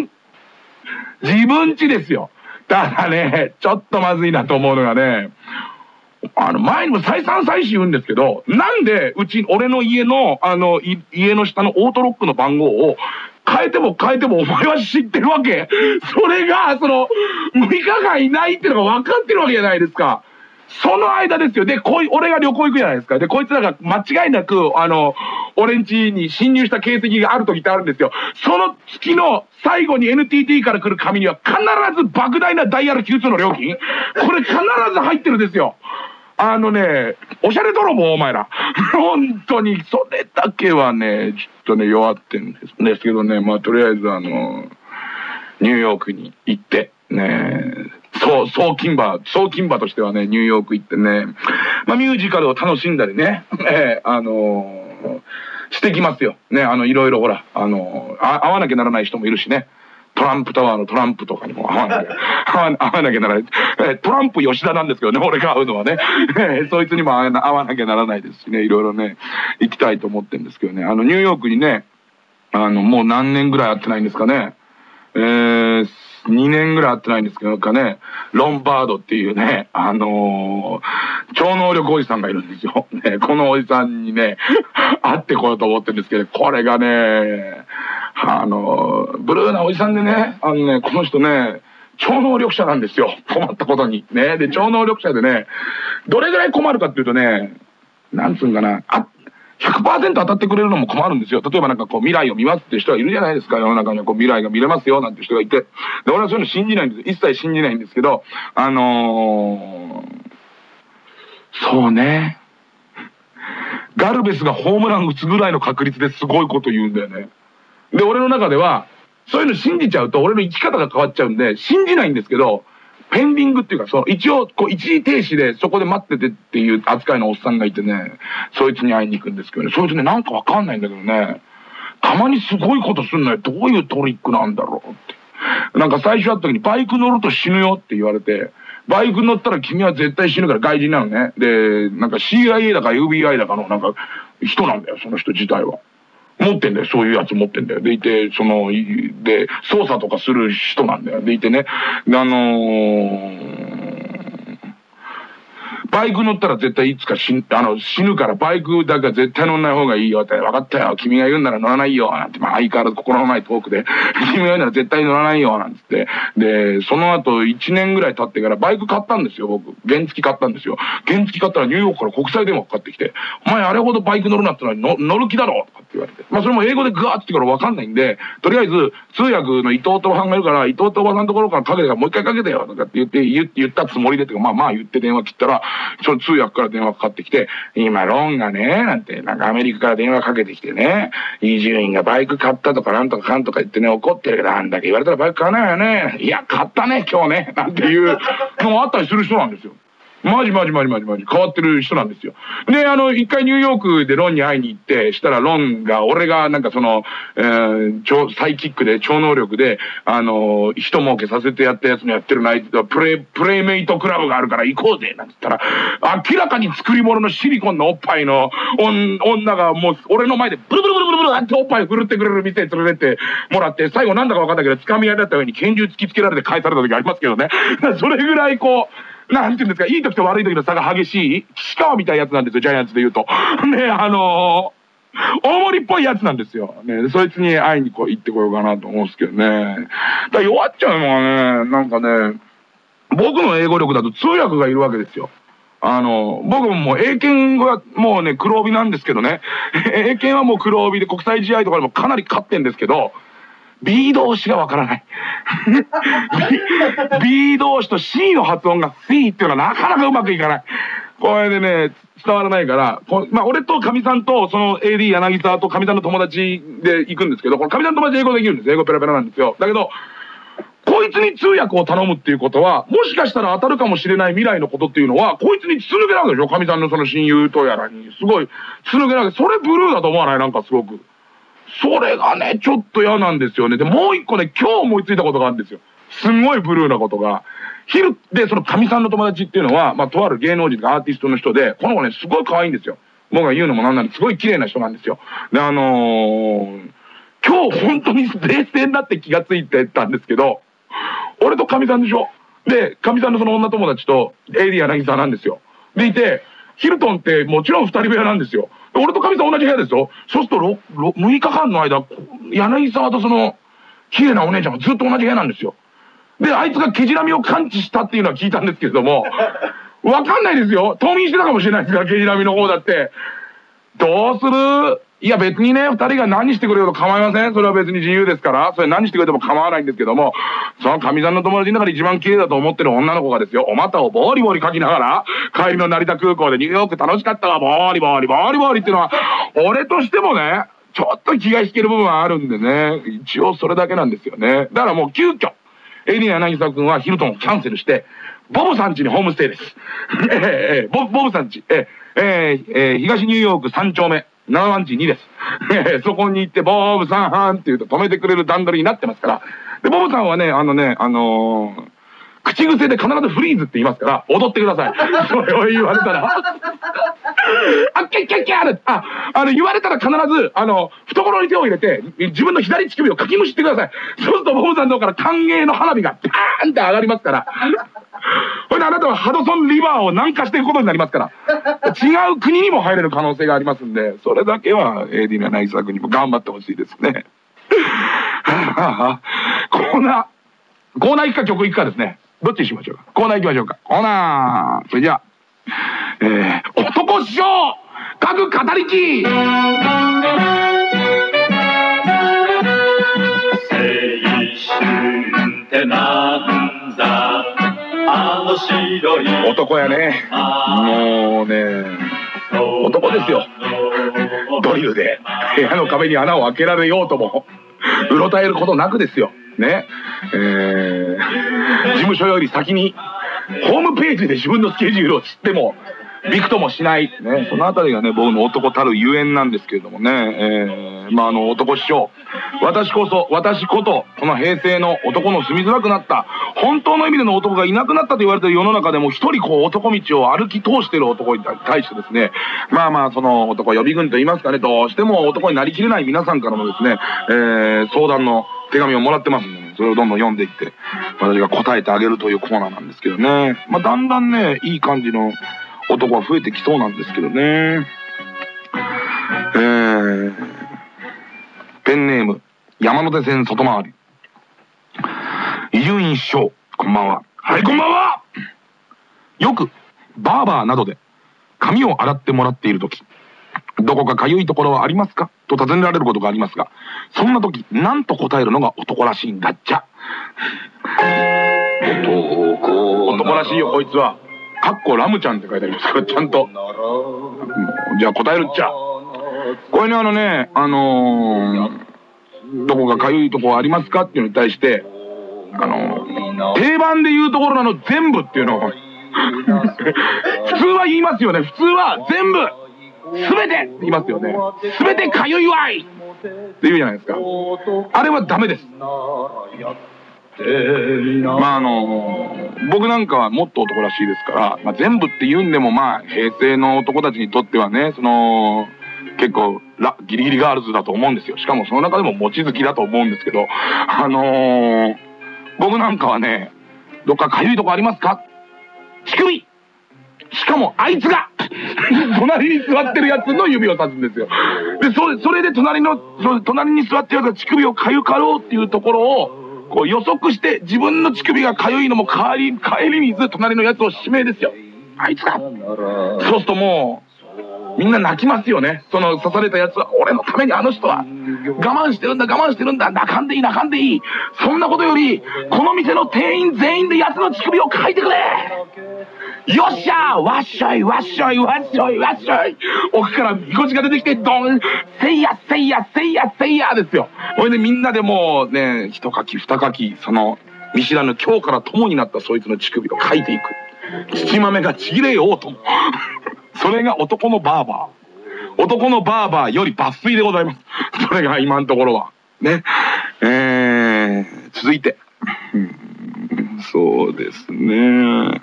ですよ。ただね、ちょっとまずいなと思うのがね、前にも再三再四言うんですけど、なんで俺の家の、家の下のオートロックの番号を変えてもお前は知ってるわけ。それが、6日間いないっていうのが分かってるわけじゃないですか。その間ですよ。で、俺が旅行行くじゃないですか。で、こいつらが間違いなく、俺ん家に侵入した形跡がある時ってあるんですよ。その月の最後に NTT から来る紙には必ず莫大なダイヤル Q2 の料金。これ必ず入ってるんですよ。 おしゃれ泥棒お前ら。本当に、それだけはね、ちょっとね、弱ってんですけどね、まあ、とりあえずニューヨークに行って、ね、送金場としてはね、ニューヨーク行ってね、まあ、ミュージカルを楽しんだりね、してきますよ。ね、いろいろほら、会わなきゃならない人もいるしね。トランプタワーのトランプとかにも会わなきゃならない。トランプ吉田なんですけどね、俺が会うのはね。そいつにも会わなきゃならないですしね、いろいろね、行きたいと思ってるんですけどね。ニューヨークにね、もう何年ぐらい会ってないんですかね。2年ぐらい会ってないんですけどね、ロンバードっていうね、超能力おじさんがいるんですよ。ね、このおじさんにね、会ってこようと思ってるんですけど、これがね、ブルーなおじさんでね、この人ね、超能力者なんですよ。困ったことに。ね。で、超能力者でね、どれぐらい困るかっていうとね、なんつうんかな、100% 当たってくれるのも困るんですよ。例えばなんかこう未来を見ますって人はいるじゃないですか。世の中にはこう未来が見れますよなんて人がいて。で、俺はそういうの信じないんです。一切信じないんですけど、そうね。ガルベスがホームラン打つぐらいの確率ですごいこと言うんだよね。で、俺の中では、そういうの信じちゃうと俺の生き方が変わっちゃうんで、信じないんですけど、ペンディングっていうか、一応、一時停止でそこで待っててっていう扱いのおっさんがいてね、そいつに会いに行くんですけどね、そいつね、なんかわかんないんだけどね、たまにすごいことすんのよ。どういうトリックなんだろうって。なんか最初会った時にバイク乗ると死ぬよって言われて、バイク乗ったら君は絶対死ぬから外人なのね。で、なんか CIA だか FBI だかのなんか人なんだよ、その人自体は。持ってんだよ、そういうやつ持ってんだよ。でいて、で、捜査とかする人なんだよ。でいてね、バイク乗ったら絶対いつか死ぬからバイクだけは絶対乗んない方がいいよって、分かったよ、君が言うんなら乗らないよ、なんて、まあ相変わらず心のないトークで、君が言うなら絶対乗らないよ、なんつって。で、その後1年ぐらい経ってからバイク買ったんですよ、僕。原付買ったんですよ。原付買ったらニューヨークから国際電話かかってきて、お前あれほどバイク乗るなってのに乗る気だろとかって言われて。まあそれも英語でグワーって言うから分かんないんで、とりあえず通訳の伊藤とおばさんがいるから、伊藤とおばさんのところからかけてからもう一回かけてよとかって言ったつもりでっていうか、まあ言って電話切ったら、その通訳から電話かかってきて、今ロンがね、なんて、なんかアメリカから電話かけてきてね、伊集院がバイク買ったとかなんとかかんとか言ってね、怒ってるけど、なんだけ言われたらバイク買わないよね。いや、買ったね、今日ね。なんていうのもあったりする人なんですよ。マジ。変わってる人なんですよ。で、一回ニューヨークでロンに会いに行って、したらロンが、俺がなんかサイキックで、超能力で、人儲けさせてやったやつのやってるナイト、プレイメイトクラブがあるから行こうぜなんて言ったら、明らかに作り物のシリコンのおっぱいの女がもう、俺の前でブルブルブルブルブルっておっぱいを振るってくれる店に連れてってもらって、最後なんだかわかんないけど、掴み合いだったように拳銃突きつけられて返された時ありますけどね。それぐらいこう、なんていうんですか、いい時と悪い時の差が激しい、岸川みたいなやつなんですよ、ジャイアンツで言うと。ね、大盛りっぽいやつなんですよ。ね、そいつに会いに行ってこようかなと思うんですけどね。だ弱っちゃうのはね、なんかね、僕の英語力だと通訳がいるわけですよ。僕ももう英検はもうね、黒帯なんですけどね。英検はもう黒帯で国際試合とかでもかなり勝ってんですけど、B 動詞がわからない。B 動詞と C の発音が C っていうのはなかなかうまくいかない。これでね、伝わらないから、まあ俺とかみさんとその AD 柳沢とかみさんの友達で行くんですけど、このかみさんの友達英語できるんです。英語ペラペラなんですよ。だけど、こいつに通訳を頼むっていうことは、もしかしたら当たるかもしれない未来のことっていうのは、こいつに筒抜けなわけでしょ。かみさんのその親友とやらに。すごい、筒抜けなわけ。それブルーだと思わない？なんかすごく。それがね、ちょっと嫌なんですよね。で、もう一個ね、今日思いついたことがあるんですよ。すんごいブルーなことが。昼で、そのかみさんの友達っていうのは、まあ、とある芸能人とかアーティストの人で、この子ね、すごい可愛いんですよ。僕が言うのもなんなんですごい綺麗な人なんですよ。で、今日本当に冷静になって気がついてたんですけど、俺とかみさんでしょ。で、かみさんのその女友達と、AD 柳沢なんですよ。でいて、ヒルトンってもちろん二人部屋なんですよ。俺とかみさん同じ部屋ですよ。そうすると6日間の間、柳沢とその、綺麗なお姉ちゃんがずっと同じ部屋なんですよ。で、あいつが毛じらみを感知したっていうのは聞いたんですけれども、わかんないですよ。冬眠してたかもしれないですから、毛じらみの方だって。 どうする？いや別にね、二人が何してくれようと構いません。それは別に自由ですから。それ何してくれても構わないんですけども、その神さんの友達の中で一番綺麗だと思ってる女の子がですよ、お股をボリボリかきながら、帰りの成田空港でニューヨーク楽しかったわ、ボリボリボリボリっていうのは、俺としてもね、ちょっと気が引ける部分はあるんでね、一応それだけなんですよね。だからもう急遽、AD 柳沢君はヒルトンをキャンセルして、ボブさん家にホームステイです。ボブさん家、東ニューヨーク3丁目。7番地2です。そこに行って、ボブさんって言うと止めてくれる段取りになってますから。で、ボブさんはね、口癖で必ずフリーズって言いますから、踊ってください。それを言われたら。あ、キャッキャッキャー言われたら必ず、懐に手を入れて、自分の左乳首をかきむしってください。そうするとボブさんの方から歓迎の花火がパーンって上がりますから。ほいであなたはハドソンリバーを南下していくことになりますから、違う国にも入れる可能性がありますんで、それだけは AD の柳沢君にも頑張ってほしいですね。コーナー行くか曲行くかですね。どっちにしましょうか。コーナー行きましょうか。コーナー。それじゃあ、男師匠各語りき青春ってなんだ、あの白い男やね。もうね、男ですよ。ドリルで部屋の壁に穴を開けられようともうろたえることなくですよね。事務所より先にホームページで自分のスケジュールを知ってもびくともしないね、そのあたりがね僕の男たるゆえんなんですけれどもね、男師匠、私ことこの平成の男の住みづらくなった本当の意味での男がいなくなったと言われている世の中でも一人こう男道を歩き通している男に対してですね、その男予備軍と言いますかね、どうしても男になりきれない皆さんからもですね、相談の手紙をもらってますんでね、それをどんどん読んでいって私が答えてあげるというコーナーなんですけどね、だんだんねいい感じの男は増えてきそうなんですけどね。ペンネーム山手線外回り、伊集院師匠、こんばんは。はい、こんばんは。よくバーバーなどで髪を洗ってもらっているとき、どこかかゆいところはありますかと尋ねられることがありますが、そんなとき何と答えるのが男らしいんだっちゃ。男らしいよこいつは。かっこラムちゃんって書いてありますからちゃんと。じゃあ答えるっちゃ。これねどこかかゆいところありますかっていうのに対して定番で言うところの全部っていうのを普通は言いますよね。普通は全部すべてって言いますよね。すべてかゆいわいって言うじゃないですか。あれはダメです。僕なんかはもっと男らしいですから、全部って言うんでも平成の男たちにとってはね、結構ギリギリガールズだと思うんですよ。しかもその中でも望月だと思うんですけど、僕なんかはね、どっかかゆいとこありますか？乳首。しかもあいつが隣に座ってるやつの指を指すんですよ。でそれで隣に座ってるやつが乳首をかゆかろうっていうところをこう予測して自分の乳首がかゆいのも帰り水隣のやつを指名ですよ。あいつが。そうするともうみんな泣きますよね。その刺されたやつは、俺のためにあの人は我慢してるんだ泣かんでいい。そんなことよりこの店の店員全員でやつの乳首をかいてくれ。よっしゃー、わっしょい奥からみこしが出てきてドン、せいやですよ。これでみんなでもうね、一かき二かきその見知らぬ今日から友になったそいつの乳首をかいていく。乳豆がちぎれようともそれが男のバーバーより抜粋でございます。それが今のところはね。続いてそうですね、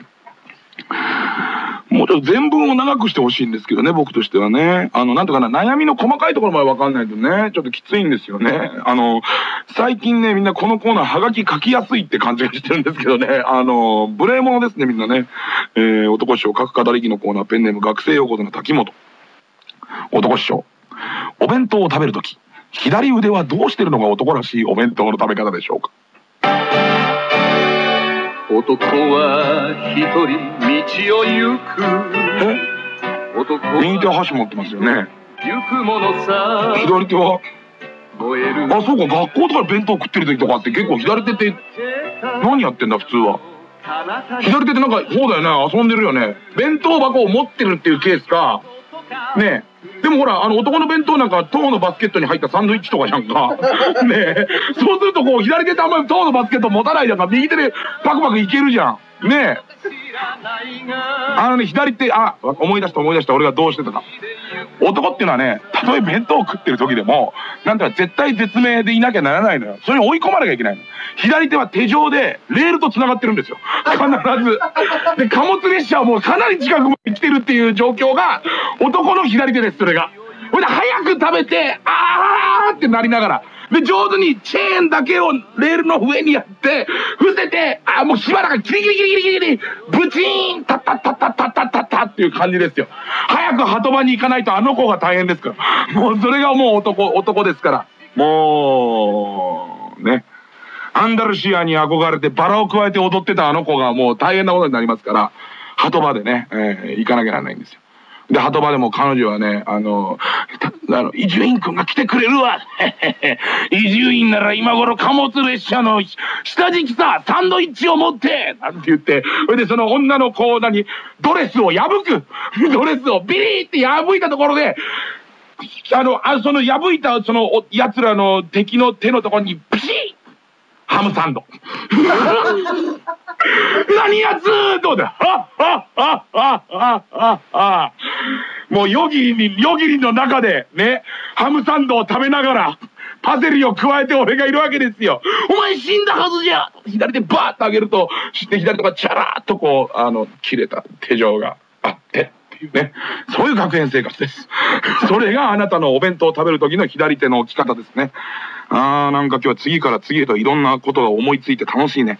もうちょっと全文を長くしてほしいんですけどね、僕としてはね。なんとかな、悩みの細かいところまで分かんないとね、ちょっときついんですよね。最近ね、みんなこのコーナーはがき書きやすいって感じがしてるんですけどね、無礼者ですね、みんなね。男師匠各語りきのコーナー、ペンネーム学生横綱滝本。男師匠、お弁当を食べるとき、左腕はどうしてるのが男らしいお弁当の食べ方でしょうか。 男は一人道を行く。 右手は箸持ってますよね。 左手は、あ、そうか、学校とかで弁当食ってる時とかって結構左手って何やってんだ普通は。左手ってなんかそうだよね、遊んでるよね。弁当箱を持ってるっていうケースかねえ。でもほら男の弁当なんか塔のバスケットに入ったサンドイッチとかじゃんかねえ。そうするとこう左手ってあんまり塔のバスケット持たないじゃんか、右手でパクパクいけるじゃんねえ。左手、思い出した俺がどうしてたか。男っていうのはね、たとえ弁当を食ってる時でもなんていうか絶対絶命でいなきゃならないのよ。それに追い込まなきゃいけないの。左手は手錠でレールとつながってるんですよ、必ず。で貨物列車はもうかなり近くまで来てるっていう状況が男の左手です。それがそれで早く食べてってなりながら、で上手にチェーンだけをレールの上にやって伏せて、もうしばらくギリギリブチーンタッタッタッタッタッタッタッタっていう感じですよ。早く鳩場に行かないと子が大変ですから。もうそれがもう男ですから。もうね、アンダルシアに憧れてバラを加えて踊ってた子がもう大変なことになりますから、鳩場でね、行かなきゃならないんですよ。で鳩場でも彼女はね、伊集院君が来てくれるわ伊集院なら今頃貨物列車の下敷きさサンドイッチを持ってなんて言って、それでその女の子ドレスを破くドレスをビリーって破いたところで、その破いたそのやつらの敵の手のところにピシッハムサンド何やつどうだもう夜霧の中でね、ハムサンドを食べながらパセリを加えて俺がいるわけですよ。お前死んだはずじゃ。左手バーッと上げると左手がチャラーっとこう切れた手錠があってっていうね、そういう学園生活です。それがあなたのお弁当を食べる時の左手の置き方ですね。なんか今日は次から次へといろんなことが思いついて楽しいね。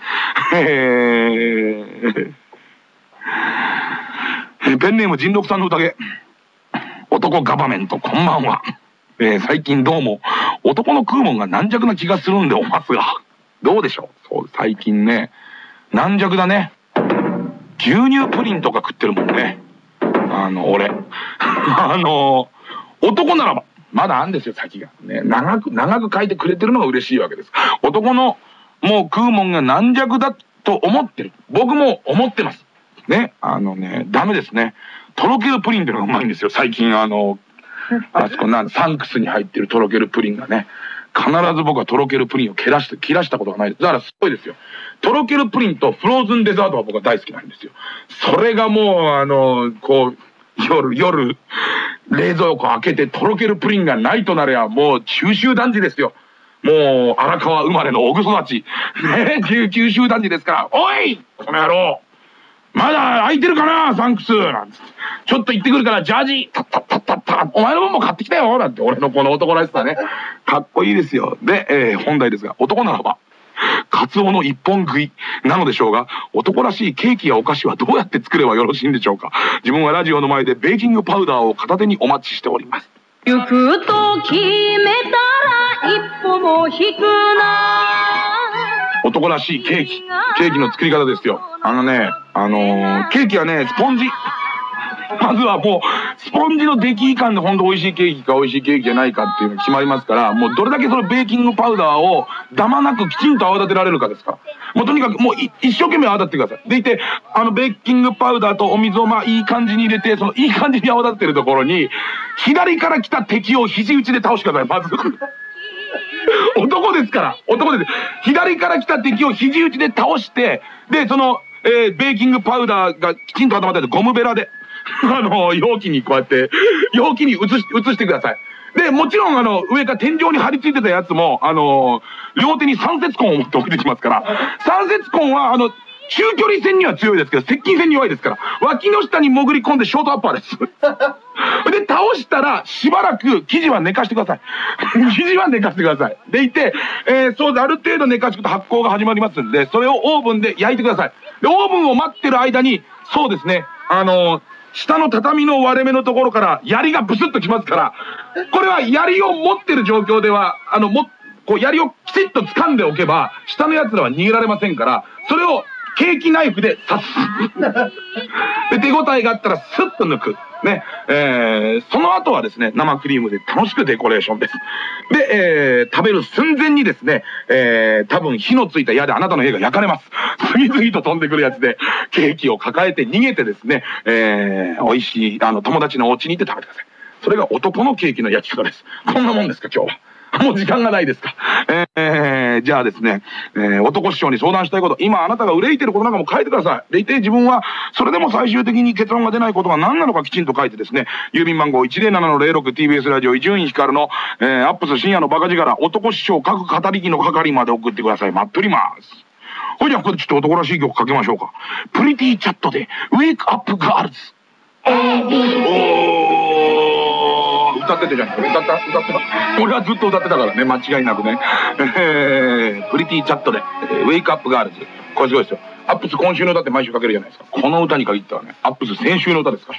ペンネーム人六さんの宴。男ガバメントこんばんは。最近どうも男の食うもんが軟弱な気がするんでおますが、どうでしょう。そう最近ね軟弱だね。牛乳プリンとか食ってるもんね。俺男ならばまだあんですよ先がね。長く書いてくれてるのが嬉しいわけです。男のもう食うもんが軟弱だと思ってる。僕も思ってますね。ダメですね。とろけるプリンっていうのがうまいんですよ最近。あそこサンクスに入ってるとろけるプリンがね、必ず僕はとろけるプリンを切らしたことがないです。だからすごいですよ。とろけるプリンとフローズンデザートは僕は大好きなんですよ。それがもうこう夜冷蔵庫開けてとろけるプリンがないとなればもう九州男児ですよ。もう荒川生まれのおぐ育ちね、九州男児ですから。おいこの野郎まだ空いてるかなサンクスなんつって、ちょっと行ってくるからジャージタッタッタッタッタお前の分も買ってきたよなんて、俺のこの男らしさね、かっこいいですよ。で、本題ですが、男ならばカツオの一本食いなのでしょうが、男らしいケーキやお菓子はどうやって作ればよろしいんでしょうか。自分はラジオの前でベーキングパウダーを片手にお待ちしております。 行くと決めたら一歩も引くな。 男らしいケーキの作り方ですよ。ケーキはねスポンジ、まずはもうスポンジの出来感で本当美味しいケーキか美味しいケーキじゃないかっていうのが決まりますから、もうどれだけそのベーキングパウダーをダマなくきちんと泡立てられるかですから。もうとにかくもう一生懸命泡立ててください。でいてベーキングパウダーとお水をいい感じに入れて、そのいい感じに泡立ててるところに左から来た敵を肘打ちで倒してください。まず男ですから男です。左から来た敵を肘打ちで倒して、でその、ベーキングパウダーがきちんと固まっててゴムベラで容器にこうやって容器に移してください。でもちろん上から天井に張り付いてたやつも両手に三節棍を持って置いてきますから、三節棍は中距離戦には強いですけど接近戦に弱いですから、脇の下に潜り込んでショートアッパーですで倒したらしばらく生地は寝かしてください生地は寝かしてください。でいて、そうである程度寝かしてくと発酵が始まりますんで、それをオーブンで焼いてください。でオーブンを待ってる間にそうですね、下の畳の割れ目のところから槍がブスッときますから、これは槍を持ってる状況ではこう槍をきちっと掴んでおけば下のやつらは逃げられませんから、それをケーキナイフで刺す。で、手応えがあったらスッと抜く。ね。その後はですね、生クリームで楽しくデコレーションです。で、食べる寸前にですね、多分火のついた矢であなたの家が焼かれます。次々と飛んでくるやつで、ケーキを抱えて逃げてですね、美味しい、友達のお家に行って食べてください。それが男のケーキの焼き方です。こんなもんですか、今日は。もう時間がないですか。じゃあですね、男師匠に相談したいこと、今あなたが憂いてることなんかも書いてください。でいて自分はそれでも最終的に結論が出ないことが何なのかきちんと書いてですね、郵便番号 107-06TBS ラジオ伊集院光の、アップス深夜のバカ力男師匠各語り機の係まで送ってください。待っております。ほいじゃあここでちょっと男らしい曲かけましょうか。プリティチャットでウェイクアップガールズ。歌ってたじゃん。歌った俺はずっと歌ってたからね、間違いなくね。プリティチャットで、ウェイクアップガールズ。これすごいですよ。アップス今週の歌って毎週かけるじゃないですか。この歌に限ってはね、アップス先週の歌ですから。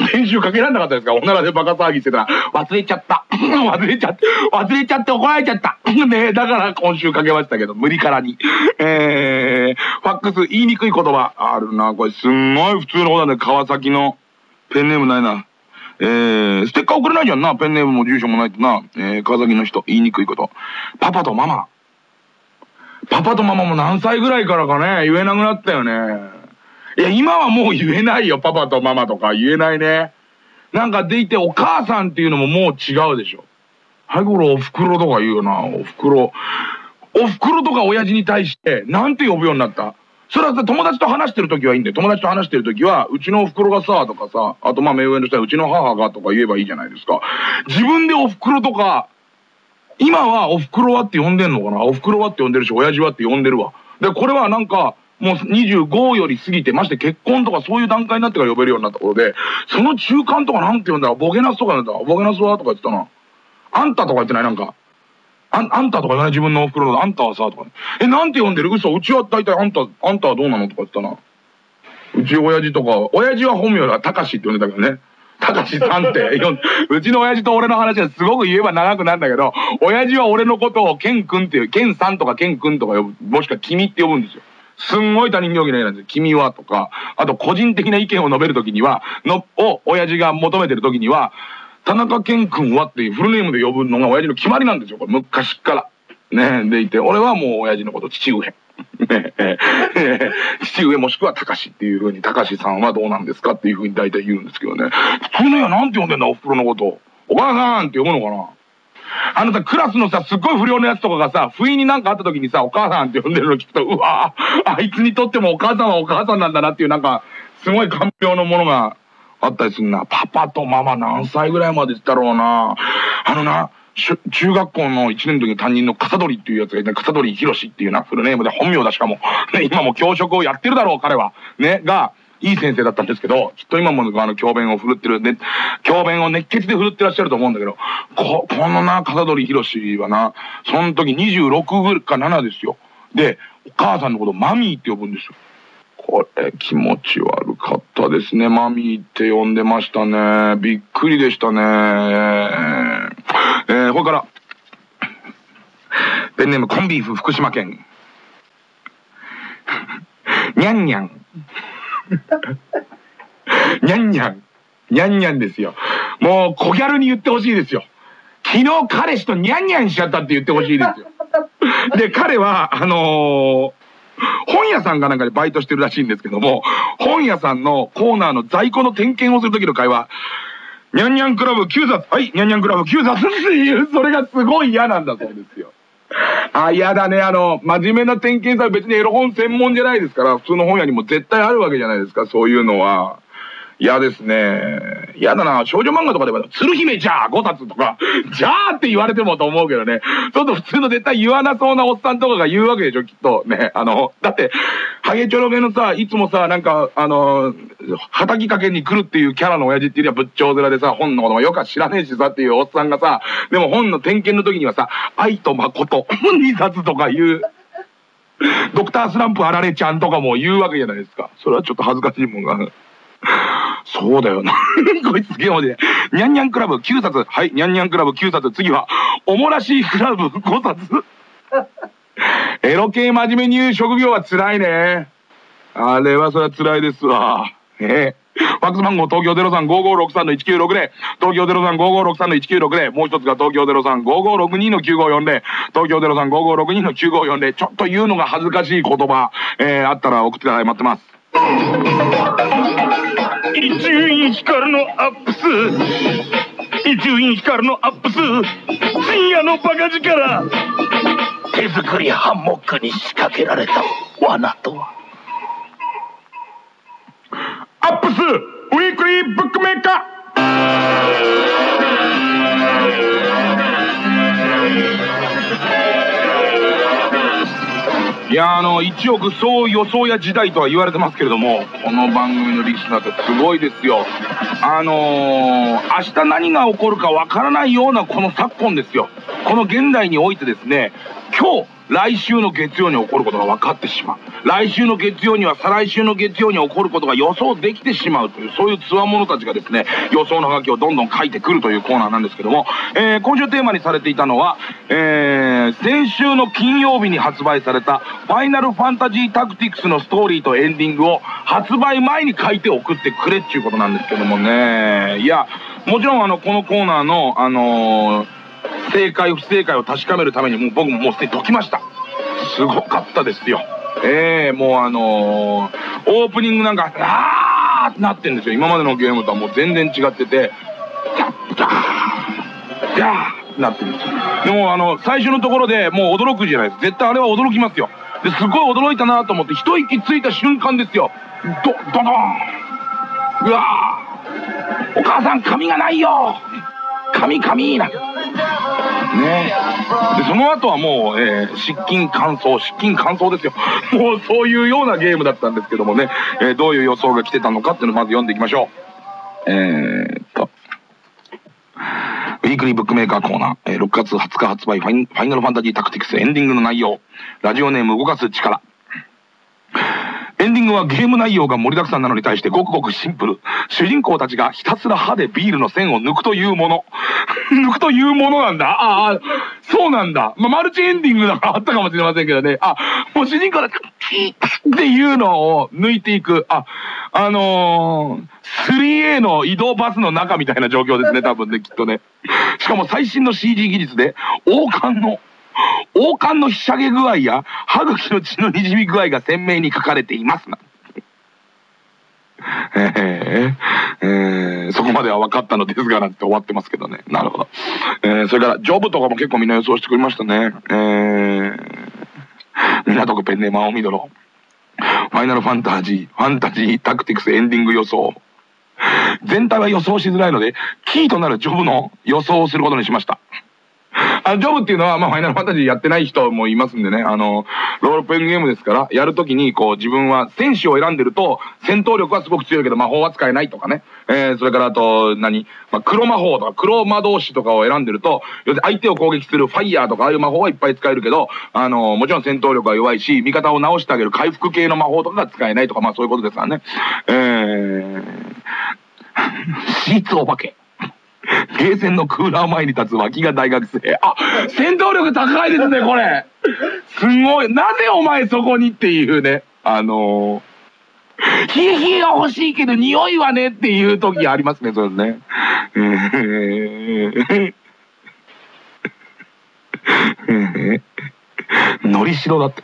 先週かけられなかったですから、おならでバカ騒ぎしてたら、忘れちゃった。忘れちゃって怒られちゃった。ねだから今週かけましたけど、無理からに。ファックス言いにくい言葉あるな。これすんごい普通のことなんで、川崎のペンネームないな。ステッカー送れないじゃんな。ペンネームも住所もないとな。川崎の人、言いにくいこと。パパとママ。パパとママも何歳ぐらいからかね、言えなくなったよね。いや、今はもう言えないよ。パパとママとか言えないね。なんかでいて、お母さんっていうのももう違うでしょ。はい、これお袋とか言うよな。お袋とか親父に対して、なんて呼ぶようになった？それはさ、友達と話してるときはいいんだよ。友達と話してるときは、うちのお袋がさ、とかさ、あとまあ目上の人はうちの母がとか言えばいいじゃないですか。自分でお袋とか、今はお袋はって呼んでんのかな？お袋はって呼んでるし、親父はって呼んでるわ。で、これはなんか、もう25より過ぎて、まして結婚とかそういう段階になってから呼べるようになったことで、その中間とかなんて呼んだら、ボケナスとかなんだ。ボケナスはとか言ってたな。あんたとか言ってないなんか。あんたとか言わない自分のお袋のあんたはさ、とかね。なんて呼んでる？嘘。うちは大体あんたはどうなのとか言ってたな。うち親父とか、親父は本名だ、たかしって呼んでたけどね。たかしさんってうちの親父と俺の話はすごく言えば長くなるんだけど、親父は俺のことをケン君っていう、ケンさんとかケン君とか呼ぶ、もしくは君って呼ぶんですよ。すんごい他人行儀の絵なんですよ。君はとか、あと個人的な意見を述べるときには、親父が求めてるときには、田中健君はっていうフルネームで呼ぶのが親父の決まりなんですよ。これ昔から。ねでいて、俺はもう親父のこと父上。父上もしくは高志っていう風に、高志さんはどうなんですかっていう風に大体言うんですけどね。普通のやなんて呼んでんだお袋のこと。お母さんって呼ぶのかな。あのさ、クラスのさ、すっごい不良のやつとかがさ、不意になんかあった時にさ、お母さんって呼んでるの聞くと、うわぁ、あいつにとってもお母さんはお母さんなんだなっていうなんか、すごい感情のものがあったりするな。パパとママ何歳ぐらいまでだろうな。中学校の1年の時の担任の笠鳥っていうやつがいて、笠鳥博士っていうな、フルネームで本名だしかも、ね、今も教職をやってるだろう、彼は。ね、いい先生だったんですけど、きっと今も教鞭を振るってる、ね、教鞭を熱血で振るってらっしゃると思うんだけど、このな、笠鳥博士はな、その時26か7ですよ。で、お母さんのことマミーって呼ぶんですよ。これ気持ち悪かったですね。マミーって呼んでましたね。びっくりでしたね。これからペンネームコンビーフ福島県。にゃんにゃんにゃんにゃんにゃんにゃんですよ。もう小ギャルに言ってほしいですよ。昨日彼氏とにゃんにゃんしちゃったって言ってほしいですよ。で彼は本屋さんがなんかでバイトしてるらしいんですけども、本屋さんのコーナーの在庫の点検をする時の会話、ニャンニャンクラブ9冊、はい、ニャンニャンクラブ9冊っていう、それがすごい嫌なんだそうですよ。嫌だね。真面目な点検さ、別にエロ本専門じゃないですから、普通の本屋にも絶対あるわけじゃないですか、そういうのは。嫌ですね。嫌だな。少女漫画とかでは、鶴姫じゃあ5冊とか、じゃあって言われてもと思うけどね。ちょっと普通の絶対言わなそうなおっさんとかが言うわけでしょ、きっと。ね。だって、ハゲチョロゲのさ、いつもさ、なんか、畑かけに来るっていうキャラの親父っていうのは仏頂面でさ、本のこともよくは知らねえしさっていうおっさんがさ、でも本の点検の時にはさ、愛と誠2冊とか言う。ドクタースランプあられちゃんとかも言うわけじゃないですか。それはちょっと恥ずかしいもんが。そうだよな。こいつすげえもんで。ニャンニャンクラブ9冊。はい、ニャンニャンクラブ9冊。次は、おもらしいクラブ5冊。エロ系真面目に言う職業は辛いね。 あれはそれは辛いですわ。ファックス番号東京035563-1960、東京035563-1960、もう一つが東京035562-9540、東京035562-9540、ちょっと言うのが恥ずかしい言葉、あったら送ってください。待ってます。 伊集院光のアップス、伊集院光のアップス、深夜のバカ力。手作りハンモックに仕掛けられた罠とは。 アップスウィークリーブックメーカー。いや一億総予想や時代とは言われてますけれども、この番組のリスナーってすごいですよ。明日何が起こるかわからないようなこの昨今ですよ。この現代においてですね、今日来週の月曜に起こることが分かってしまう。来週の月曜には再来週の月曜に起こることが予想できてしまうという、そういう強者たちがですね、予想のハガキをどんどん書いてくるというコーナーなんですけども、今週テーマにされていたのは、先週の金曜日に発売されたファイナルファンタジータクティクスのストーリーとエンディングを発売前に書いて送ってくれっていうことなんですけどもね。いや、もちろんこのコーナーの正解不正解を確かめるために僕ももうすでに解きました。すごかったですよ。もうオープニングなんかあーってなってるんですよ。今までのゲームとはもう全然違ってて、ギャッギャーギャーってなってるんですよ。でも最初のところでもう驚くじゃないです。絶対あれは驚きますよ。ですごい驚いたなと思って一息ついた瞬間ですよ。ドドーン、うわー、お母さん髪がないよ、髪なねえ。でその後はもう、失禁乾燥ですよ。もうそういうようなゲームだったんですけどもね、どういう予想が来てたのかっていうのをまず読んでいきましょう。ウィークリーブックメーカーコーナー、6月20日発売ファイナルファンタジータクティクスエンディングの内容。ラジオネーム動かす力。エンディングはゲーム内容が盛りだくさんなのに対してごくごくシンプル。主人公たちがひたすら歯でビールの線を抜くというもの。抜くというものなんだ。ああ、そうなんだ。マルチエンディングだからあったかもしれませんけどね。もう主人公たちがキーっていうのを抜いていく。3A の移動バスの中みたいな状況ですね、多分ね、きっとね。しかも最新の CG 技術で王冠のひしゃげ具合や歯茎の血のにじみ具合が鮮明に書かれていますな。そこまでは分かったのですがなんて終わってますけどね。なるほど。それからジョブとかも結構みんな予想してくれましたね。港区ペンネーム青みどろ。ファイナルファンタジータクティクスエンディング予想。全体は予想しづらいのでキーとなるジョブの予想をすることにしました。ジョブっていうのは、ファイナルファンタジーやってない人もいますんでね、ロールプレイングゲームですから、やるときに、自分は戦士を選んでると、戦闘力はすごく強いけど、魔法は使えないとかね。それからあと、黒魔法とか、黒魔導士とかを選んでると、要するに相手を攻撃するファイヤーとか、ああいう魔法はいっぱい使えるけど、もちろん戦闘力は弱いし、味方を直してあげる回復系の魔法とかが使えないとか、そういうことですからね。シーツお化け。ゲーセンのクーラー前に立つ脇が大学生。戦闘力高いですね、これ。すごい。なぜお前そこにっていうね。ヒエヒエが欲しいけど匂いはねっていう時ありますね、それね。のりしろだって。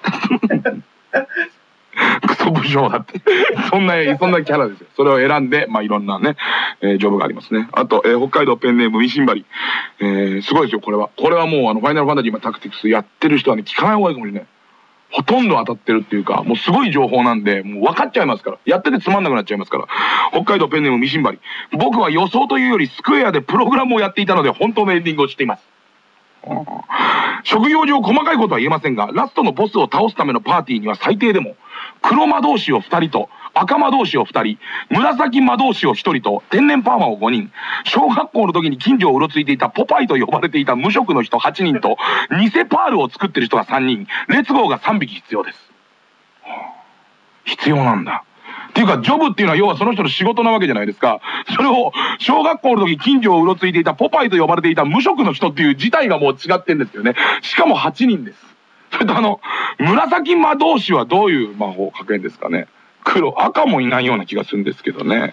クソ武将だって。そんなキャラですよ。それを選んで、いろんなね、ジョブがありますね。あと、北海道ペンネームウィシンバリ。すごいですよ、これは。これはもう、ファイナルファンタジータクティクスやってる人はね、聞かない方がいいかもしれない。ほとんど当たってるっていうか、もうすごい情報なんで、もう分かっちゃいますから。やっててつまんなくなっちゃいますから。北海道ペンネームウィシンバリ。僕は予想というよりスクエアでプログラムをやっていたので、本当のエンディングを知っています。職業上細かいことは言えませんが、ラストのボスを倒すためのパーティーには最低でも、黒魔導士を2人と赤魔導士を2人、紫魔導士を1人と天然パーマを5人、小学校の時に近所をうろついていたポパイと呼ばれていた無職の人8人と偽パールを作ってる人が3人、列号が3匹必要です。必要なんだ。っていうか、ジョブっていうのは要はその人の仕事なわけじゃないですか。それを小学校の時近所をうろついていたポパイと呼ばれていた無職の人っていう自体がもう違ってんですよね。しかも8人です。それと紫魔導士はどういう魔法をかけるんですかね。 黒、赤もいないような気がするんですけどね。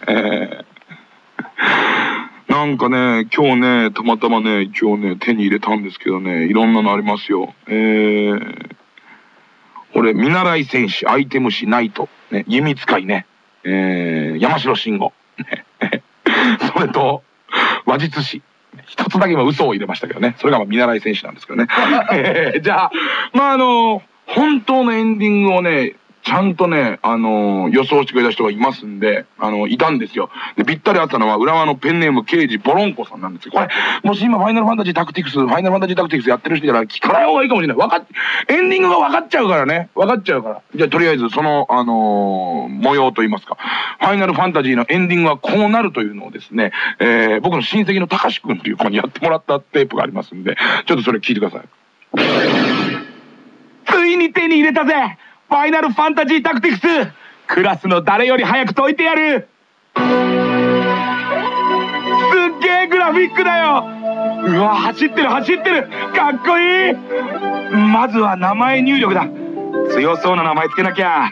なんかね、今日ね、たまたまね、一応ね、手に入れたんですけどね、いろんなのありますよ。これ、見習い戦士、アイテム士、ナイト、ね、弓使いね、山城慎吾。それと、話術師。一つだけ今嘘を入れましたけどね。それが見習い戦士なんですけどね。じゃあ、本当のエンディングをね、ちゃんとね、予想してくれた人がいますんで、いたんですよ。で、ぴったりあったのは、浦和のペンネーム刑事ボロンコさんなんですよ。これ、もし今、ファイナルファンタジータクティクスやってる人いたら聞かない方がいいかもしれない。エンディングが分かっちゃうからね。分かっちゃうから。じゃあ、とりあえず、その、模様といいますか、ファイナルファンタジーのエンディングはこうなるというのをですね、僕の親戚の高志くんという子にやってもらったテープがありますんで、ちょっとそれ聞いてください。ついに手に入れたぜ！ファイナルファンタジータクティクス！クラスの誰より早く解いてやる！すっげえグラフィックだよ！うわ、走ってる！かっこいい！まずは名前入力だ。強そうな名前つけなきゃ。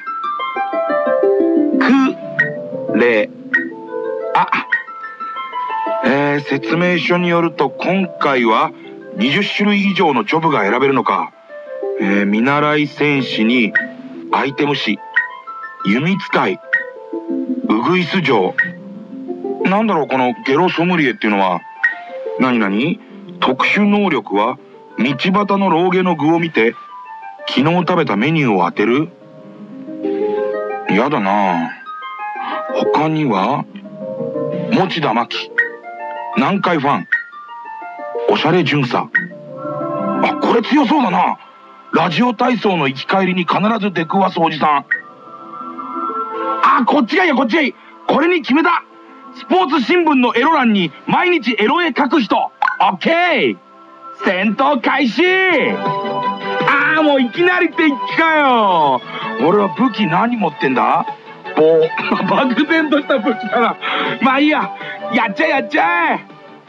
説明書によると今回は20種類以上のジョブが選べるのか。見習い戦士にアイテム士、弓使い、ウグイス嬢。なんだろう、このゲロソムリエっていうのは。特殊能力は道端のローゲの具を見て昨日食べたメニューを当てる。やだな。他には持田真希、南海ファン、おしゃれ巡査。あ、これ強そうだな。ラジオ体操の行き帰りに必ず出くわすおじさん。あ、こっちがいい。これに決めた。スポーツ新聞のエロ欄に毎日エロ絵描く人。オッケー、戦闘開始。もういきなり敵かよ。俺は武器何持ってんだ？漠然とした武器だな。まあいいや、やっちゃえ。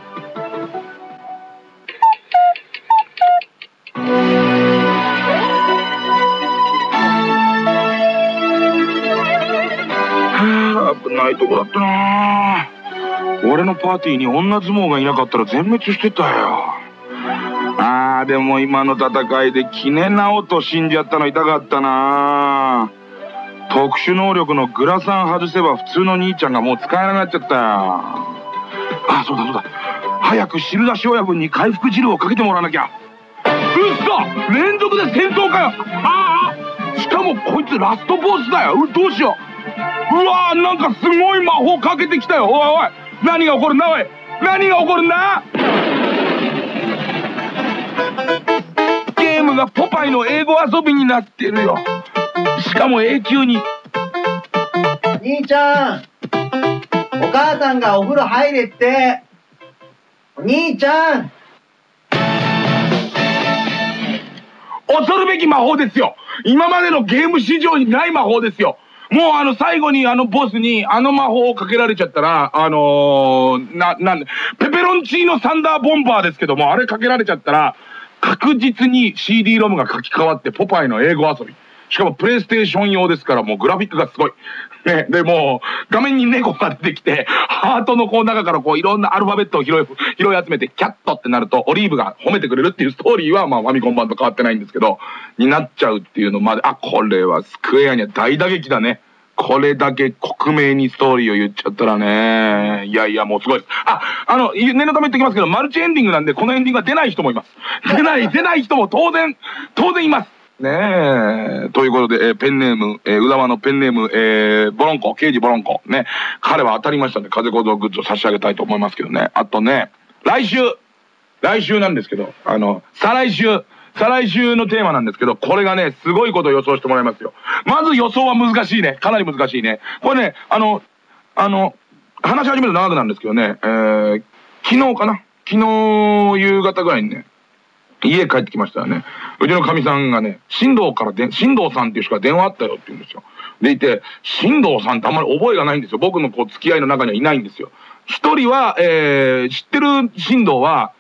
危ないとこだったな。俺のパーティーに女相撲がいなかったら全滅してたよ。でも今の戦いでキネナオと死んじゃったの痛かったな。特殊能力のグラサン外せば普通の兄ちゃんがもう使えなくなっちゃったよ。そうだ。早く汁出し親分に回復汁をかけてもらわなきゃ。うっそ、連続で戦闘かよ。しかもこいつラストボスだよ。どうしよう。うわー、なんかすごい魔法かけてきたよ。おい、何が起こるんだ。ゲームがポパイの英語遊びになってるよ。しかも永久に。 兄ちゃん、お母さんがお風呂入れって。お兄ちゃん。 恐るべき魔法ですよ。今までのゲーム史上にない魔法ですよ。もう最後にボスに魔法をかけられちゃったら、ペペロンチーノサンダーボンバーですけども、あれかけられちゃったら、確実に CD ロムが書き換わってポパイの英語遊び。しかもプレイステーション用ですからもうグラフィックがすごい。ね、でもう画面に猫が出てきて、ハートの中からいろんなアルファベットを拾い集めてキャットってなるとオリーブが褒めてくれるっていうストーリーはファミコン版と変わってないんですけど、になっちゃうっていうのまで、これはスクエアには大打撃だね。これだけ克明にストーリーを言っちゃったらね。いや、もうすごいです。念のため言っておきますけど、マルチエンディングなんで、このエンディングは出ない人もいます。出ない人も当然います。ねえ。ということで、ペンネーム、浦和のペンネーム、刑事ボロンコ。ね。彼は当たりましたんで、風小僧グッズを差し上げたいと思いますけどね。あとね、来週なんですけど、再来週のテーマなんですけど、これがね、すごいことを予想してもらいますよ。まず予想は難しいね。かなり難しいね。これね、話し始めると長くなるんですけどね、昨日夕方ぐらいにね、家帰ってきましたらね、うちのかみさんがね、新藤さんっていう人から電話あったよって言うんですよ。でいて、新藤さんってあんまり覚えがないんですよ。僕の付き合いの中にはいないんですよ。一人は、知ってる新藤は、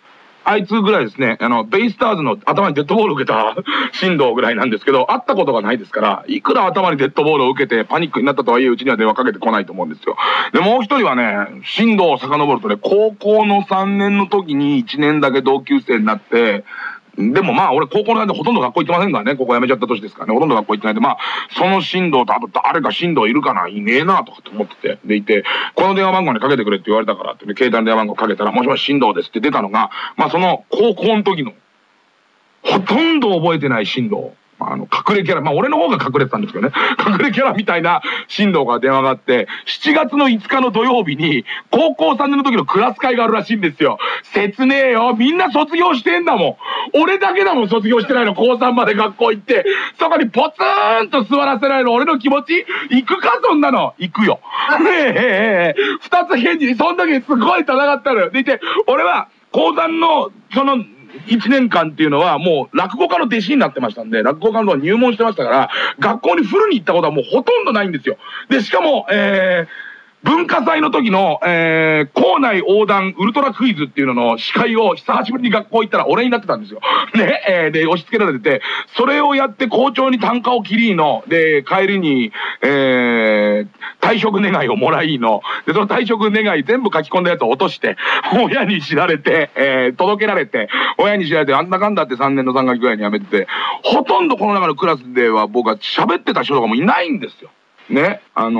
あいつぐらいですね、ベイスターズの頭にデッドボールを受けた進藤ぐらいなんですけど、会ったことがないですから、いくら頭にデッドボールを受けてパニックになったとはいえ、うちには電話かけてこないと思うんですよ。で、もう一人はね、進藤を遡るとね、高校の3年の時に1年だけ同級生になって、でもまあ俺高校の間ほとんど学校行ってませんからね、ここ辞めちゃった年ですからね、ほとんど学校行ってないんで、まあその進藤とあと誰か進藤いるかないねえなとかって思ってて、でいて、この電話番号にかけてくれって言われたからって、携帯の電話番号かけたら、もしもし進藤ですって出たのが、まあその高校の時の、ほとんど覚えてない進藤。隠れキャラ、まあ俺の方が隠れてたんですけどね、隠れキャラみたいな進藤が電話があって、7月の5日の土曜日に、高校3年の時のクラス会があるらしいんですよ。切ねえよ。みんな卒業してんだもん。俺だけだもん、卒業してないの。高3まで学校行って、そこにポツンと座らせないの。俺の気持ち行くか、そんなの。行くよ。二つ返事、そん時すごい戦ったのよ。でいて、俺は、高3の、1年間っていうのはもう落語家の弟子になってましたんで、落語家の方に入門してましたから、学校にフルに行ったことはもうほとんどないんですよ。で、しかも、文化祭の時の、校内横断ウルトラクイズっていうのの司会を久しぶりに学校行ったら俺になってたんですよ。ね、で、押し付けられてて、それをやって校長に単価を切りの、で、帰りに、退職願いをもらいの、で、その退職願い全部書き込んだやつを落として、親に知られて、届けられて、親に知られて、あんだかんだって3年の3学期ぐらいに辞めてて、ほとんどこの中のクラスでは僕は喋ってた人とかもいないんですよ。ね、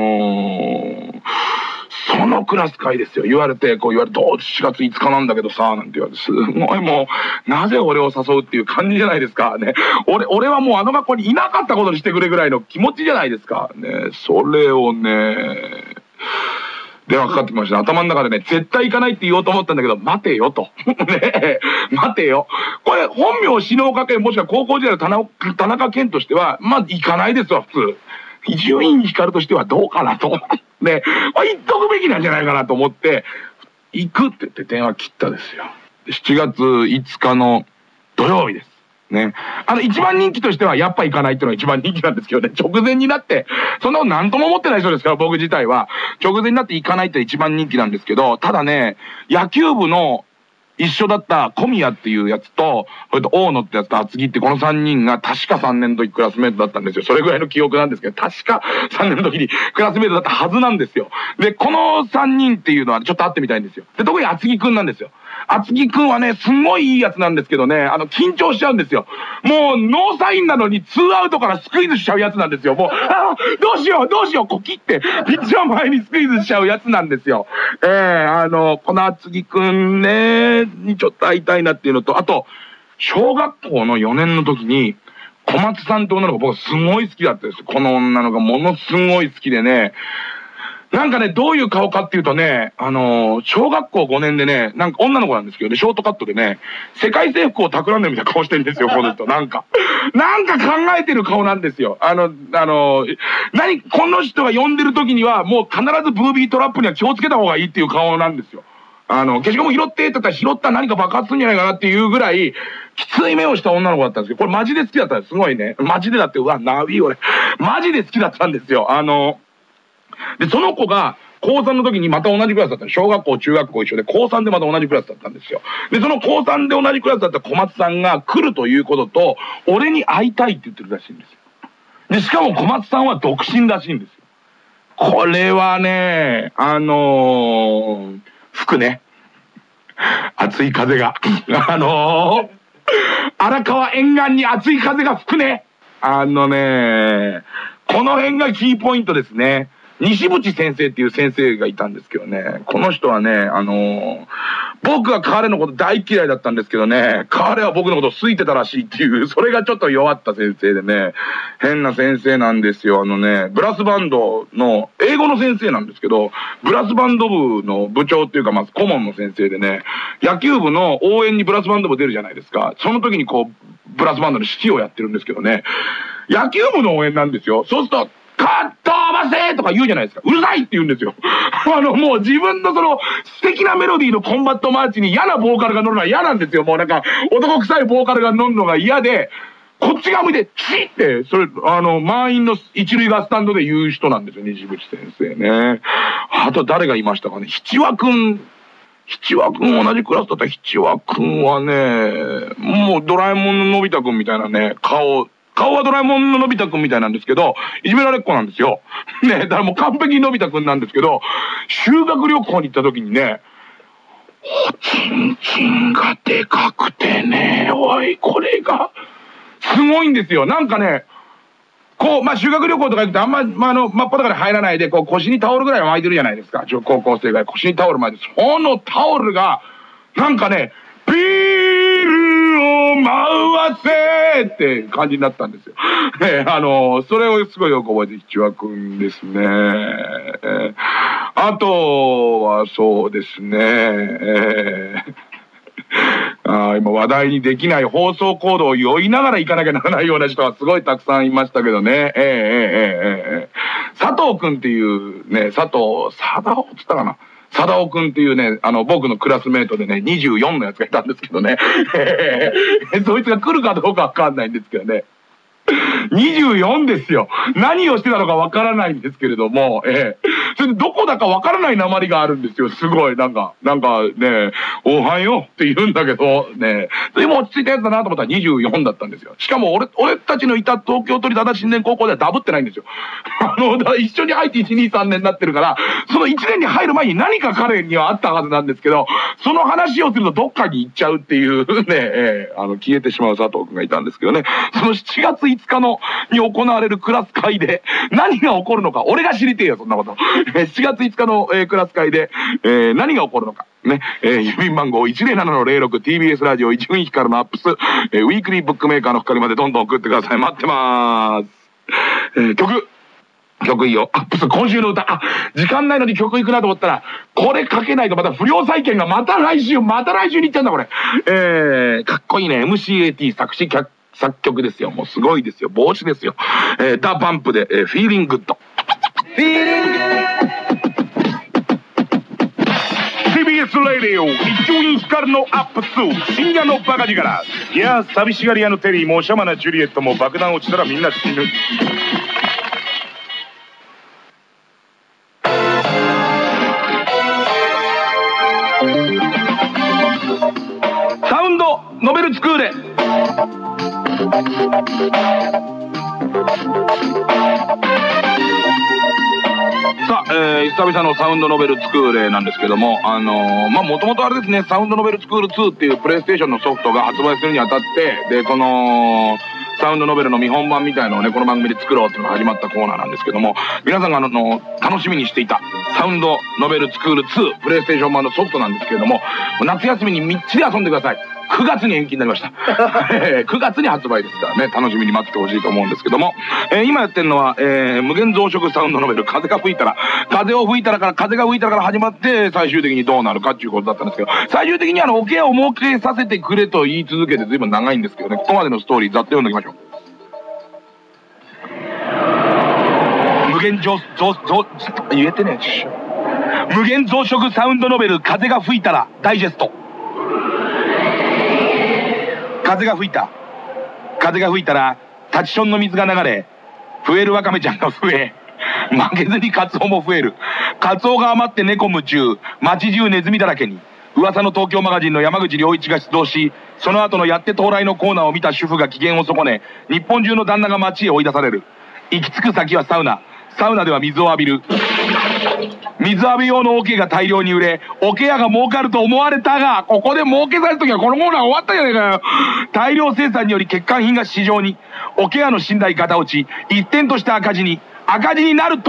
そのクラス会ですよ。言われて、4月5日なんだけどさ、なんて言われて、すごいもう、なぜ俺を誘うっていう感じじゃないですか。ね。俺はもうあの学校にいなかったことにしてくれぐらいの気持ちじゃないですか。ね。それをね、電話かかってきました。頭の中でね、絶対行かないって言おうと思ったんだけど、待てよと。ね、待てよ。これ、本名、篠岡健、もしくは高校時代の田中健としては、まあ、行かないですわ、普通。伊集院光としてはどうかなと。ね、言っとくべきなんじゃないかなと思って、行くって言って電話切ったですよ。7月5日の土曜日です。ね。一番人気としては、やっぱ行かないっていうのが一番人気なんですけどね、直前になって、そんなこと何とも思ってない人ですから、僕自体は。直前になって行かないって一番人気なんですけど、ただね、野球部の一緒だった小宮っていうやつと、それと大野ってやつと厚木ってこの3人が確か3年の時クラスメートだったんですよ。それぐらいの記憶なんですけど、確か3年の時にクラスメートだったはずなんですよ。で、この3人っていうのはちょっと会ってみたいんですよ。で、特に厚木くんなんですよ。厚木くんはね、すんごいいいやつなんですけどね、緊張しちゃうんですよ。もう、ノーサインなのに2アウトからスクイズしちゃうやつなんですよ。もう、どうしよう、こう切って、ピッチャー前にスクイズしちゃうやつなんですよ。この厚木くんね、にちょっと会いたいなっていうのと、あと、小学校の4年の時に、小松さんって女の子僕すごい好きだったんですよ。この女の子がものすごい好きでね、なんかね、どういう顔かっていうとね、小学校5年でね、なんか女の子なんですけどね、ショートカットでね、世界征服を企んでみたいな顔してるんですよ、この人。なんか考えてる顔なんですよ。この人が呼んでる時には、もう必ずブービートラップには気をつけた方がいいっていう顔なんですよ。消しゴム拾ってって言ったら拾ったら何か爆発するんじゃないかなっていうぐらい、きつい目をした女の子だったんですけど、これマジで好きだったんです。すごいね。マジでだって、うわ、ナビ俺。マジで好きだったんですよ。で、その子が、高3の時にまた同じクラスだったんです。小学校、中学校一緒で、高3でまた同じクラスだったんですよ。で、その高3で同じクラスだった小松さんが来るということと、俺に会いたいって言ってるらしいんですよ。で、しかも小松さんは独身らしいんですよ。これはね、吹くね。熱い風が。荒川沿岸に熱い風が吹くね。この辺がキーポイントですね。西渕先生っていう先生がいたんですけどね、この人はね、僕は彼のこと大嫌いだったんですけどね、彼は僕のことを好いてたらしいっていう、それがちょっと弱った先生でね、変な先生なんですよ。ブラスバンドの、英語の先生なんですけど、ブラスバンド部の部長っていうか、まず顧問の先生でね、野球部の応援にブラスバンド部出るじゃないですか。その時にこう、ブラスバンドの指揮をやってるんですけどね、野球部の応援なんですよ。そうすると、カットバセーとか言うじゃないですか。うるさいって言うんですよ。もう自分のその素敵なメロディーのコンバットマーチに嫌なボーカルが乗るのは嫌なんですよ。もうなんか男臭いボーカルが乗るのが嫌で、こっち側向いて、チッって、それ、満員の一塁側スタンドで言う人なんですよ、西渕先生ね。あと誰がいましたかね。七和くん七和くん同じクラスだった七和くんはね、もうドラえもんののび太くんみたいなね、顔はドラえもんののび太くんみたいなんですけど、いじめられっ子なんですよ。ね、だからもう完璧にのび太くんなんですけど、修学旅行に行った時にね、おちんちんがでかくてね、おい、これが、すごいんですよ。なんかね、こう、修学旅行とか行くとあんま、真っ裸で入らないで、こう、腰にタオルぐらいは巻いてるじゃないですか。高校生が腰にタオル巻いて、そのタオルが、なんかね、ビールを回せって感じになったんですよ。それをすごいよく覚えて、七和くんですね。あとは、そうですね。今話題にできない放送コードを酔いながら行かなきゃならないような人はすごいたくさんいましたけどね。佐藤くんっていうね、貞夫っつったかな。貞夫くんっていうね、僕のクラスメートでね、24のやつがいたんですけどね。そいつが来るかどうかわかんないんですけどね。24ですよ。何をしてたのかわからないんですけれども、それでどこだかわからない訛りがあるんですよ。すごい、なんかね、おはようって言うんだけど、ね、それも落ち着いたやつだなと思ったら24だったんですよ。しかも俺たちのいた東京都立足立新田高校ではダブってないんですよ。だから一緒に入って1、2、3年になってるから、その1年に入る前に何か彼にはあったはずなんですけど、その話をするとどっかに行っちゃうっていうね、消えてしまう佐藤くんがいたんですけどね、その7月5日に行われるクラス会で何が起こるのか、俺が知りてえよ、そんなこと。7月5日のクラス会で何が起こるのか。ね、郵便番号 107-06 TBS ラジオ伊集院光のアップス、ウィークリーブックメーカーの係までどんどん送ってください。待ってまーす。曲いいよ。アップス今週の歌。時間ないのに曲いくなと思ったら、これかけないとまた不良債権がまた来週に行っちゃうんだ、これ。かっこいいね。MCAT 作曲ですよ。もうすごいですよ。帽子ですよ。ダバンプで、Feeling Good。TBS ラディオ伊集院光のアップス深夜のバカ力。いやー、寂しがり屋のテリーもシャマなジュリエットも爆弾落ちたらみんな死ぬ。サウンドノベルスクール。さあ、久々のサウンドノベルスクールなんですけども、もともとあれですね、サウンドノベルスクール2っていうプレイステーションのソフトが発売するにあたって、で、その、サウンドノベルの見本版みたいのをね、この番組で作ろうっていうのが始まったコーナーなんですけども、皆さんが楽しみにしていたサウンドノベルスクール2プレイステーション版のソフトなんですけれども、夏休みにみっちり遊んでください。9月に延期になりました。9月に発売ですからね、楽しみに待っててほしいと思うんですけども、今やってるのは、無限増殖サウンドノベル、風が吹いたらから始まって、最終的にどうなるかっていうことだったんですけど、最終的におケアを設けさせてくれと言い続けて随分長いんですけどね、ここまでのストーリーざっと読んでおきましょう。言えてねえ。無限増殖サウンドノベル、風が吹いたらダイジェスト。風が吹いたらタチションの水が流れ、増えるワカメちゃんが増え、負けずにカツオも増える。カツオが余って猫夢中、街中ネズミだらけに。噂の東京マガジンの山口良一が出動し、その後のやって到来のコーナーを見た主婦が機嫌を損ね、日本中の旦那が街へ追い出される。行き着く先はサウナでは水を浴びる。水浴び用の桶が大量に売れ、桶屋が儲かると思われたが、ここで儲けさせときはこのコーナー終わったじゃねえかよ。大量生産により欠陥品が市場に、桶屋の信頼型落ち、一点とした赤字になると、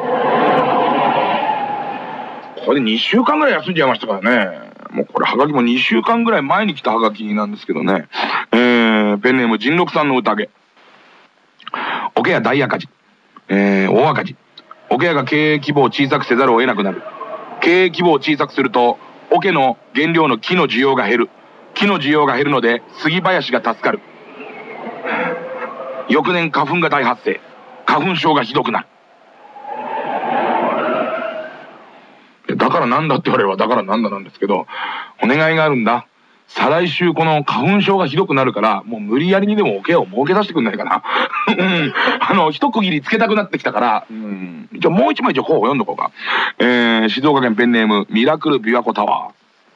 これで2週間ぐらい休んじゃいましたからね。もうこれハガキも2週間ぐらい前に来たハガキなんですけどね。ペンネーム人六さんの宴。桶屋大赤字。大赤字。桶屋が経営規模を小さくせざるを得なくなる。経営規模を小さくすると、桶の原料の木の需要が減る。木の需要が減るので、杉林が助かる。翌年花粉が大発生。花粉症がひどくなる。だからなんだって言われればだからなんだなんですけど、お願いがあるんだ。再来週この花粉症がひどくなるから、もう無理やりにでも桶屋を設けさせてくんないかな。一区切りつけたくなってきたから、じゃあもう一枚候補読んどこうか。静岡県ペンネームミラクル琵琶湖タワー。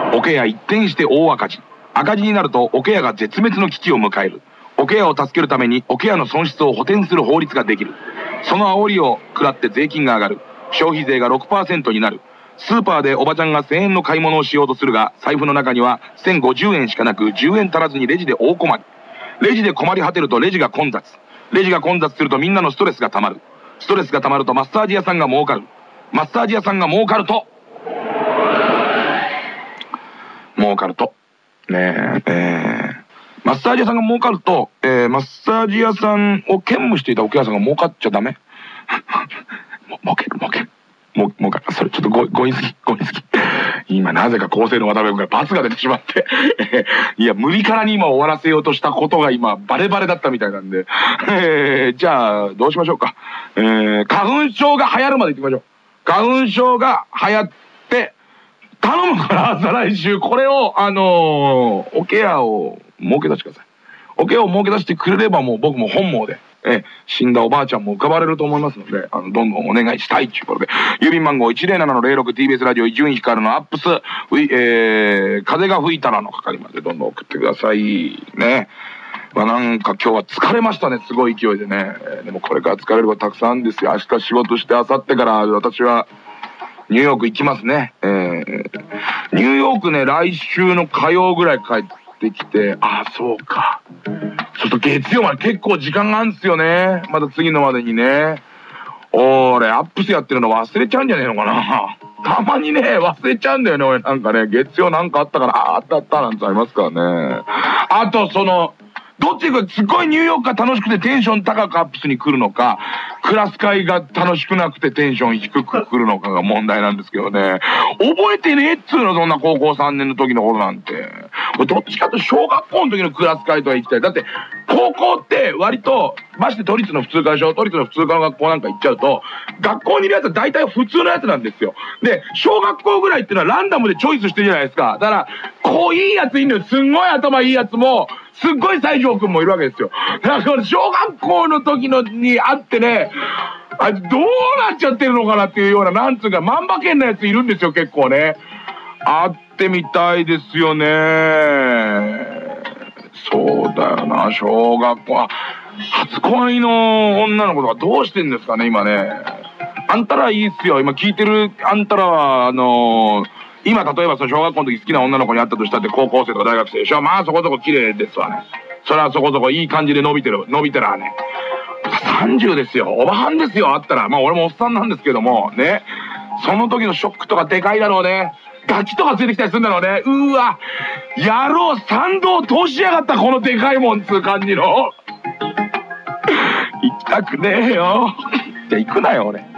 桶屋一転して大赤字。赤字になると桶屋が絶滅の危機を迎える。桶屋を助けるために桶屋の損失を補填する法律ができる。その煽りを食らって税金が上がる。消費税が 6% になる。スーパーでおばちゃんが1000円の買い物をしようとするが、財布の中には1050円しかなく10円足らずにレジで大困り。レジで困り果てるとレジが混雑。レジが混雑するとみんなのストレスが溜まる。ストレスが溜まるとマッサージ屋さんが儲かる。マッサージ屋さんが儲かるとねえ、マッサージ屋さんが儲かると、マッサージ屋さんを兼務していたお客屋さんが儲かっちゃダメ儲ける。それちょっと強引すぎ。今なぜか厚生の渡辺君から罰が出てしまっていや、無理からに今終わらせようとしたことが今バレバレだったみたいなんでじゃあどうしましょうか。花粉症が流行るまで行ってみましょう。花粉症が流行って頼むから再来週これを桶屋を設け出してください。桶屋を設け出してくれればもう僕も本望で死んだおばあちゃんも浮かばれると思いますので、どんどんお願いしたいということで、郵便番号 107-06TBS ラジオ伊集院光のアップス、風が吹いたらの係までどんどん送ってくださいね。なんか今日は疲れましたね、すごい勢いでね。でもこれから疲れることたくさんですよ。明日仕事して、明後日から私はニューヨーク行きますね。ニューヨークね、来週の火曜ぐらい帰ってきて、そうか。ちょっと月曜まで結構時間があるんですよね。また次のまでにね。俺、アップスやってるの忘れちゃうんじゃねえのかな。たまにね、忘れちゃうんだよね、俺なんかね。月曜なんかあったから、あったなんてありますからね。あと、どっちかすっごいニューヨークが楽しくてテンション高くアップスに来るのか、クラス会が楽しくなくてテンション低く来るのかが問題なんですけどね。覚えてねえっつうの、そんな高校3年の時のことなんて。どっちかと小学校の時のクラス会とか行きたい。だって高校って割とまして都立の普通科でしょ。都立の普通科の学校なんか行っちゃうと学校にいるやつは大体普通のやつなんですよ。で小学校ぐらいっていうのはランダムでチョイスしてるじゃないですか。だからこういいやついいんだよ。すんごい頭いいやつもすっごい西条くんもいるわけですよ。だから小学校の時のにあってね、どうなっちゃってるのかなっていうような、なんつうか万馬券のやついるんですよ、結構ね。会ってみたいですよね。そうだよな、小学校。初恋の女の子とかどうしてんですかね、今ね。あんたらいいっすよ。今聞いてるあんたらは、今例えば小学校の時好きな女の子に会ったとしたって高校生とか大学生でしょ。まあそこそこ綺麗ですわね。それはそこそこいい感じで伸びてらね。30ですよ。おばはんですよ、あったら。まあ俺もおっさんなんですけども、ね。その時のショックとかでかいだろうね。ガキとかついてきたりするんだろうね。うーわ、野郎参道通しやがった、このでかいもんつう感じの。行きたくねえよ。じゃあ行くなよ、俺。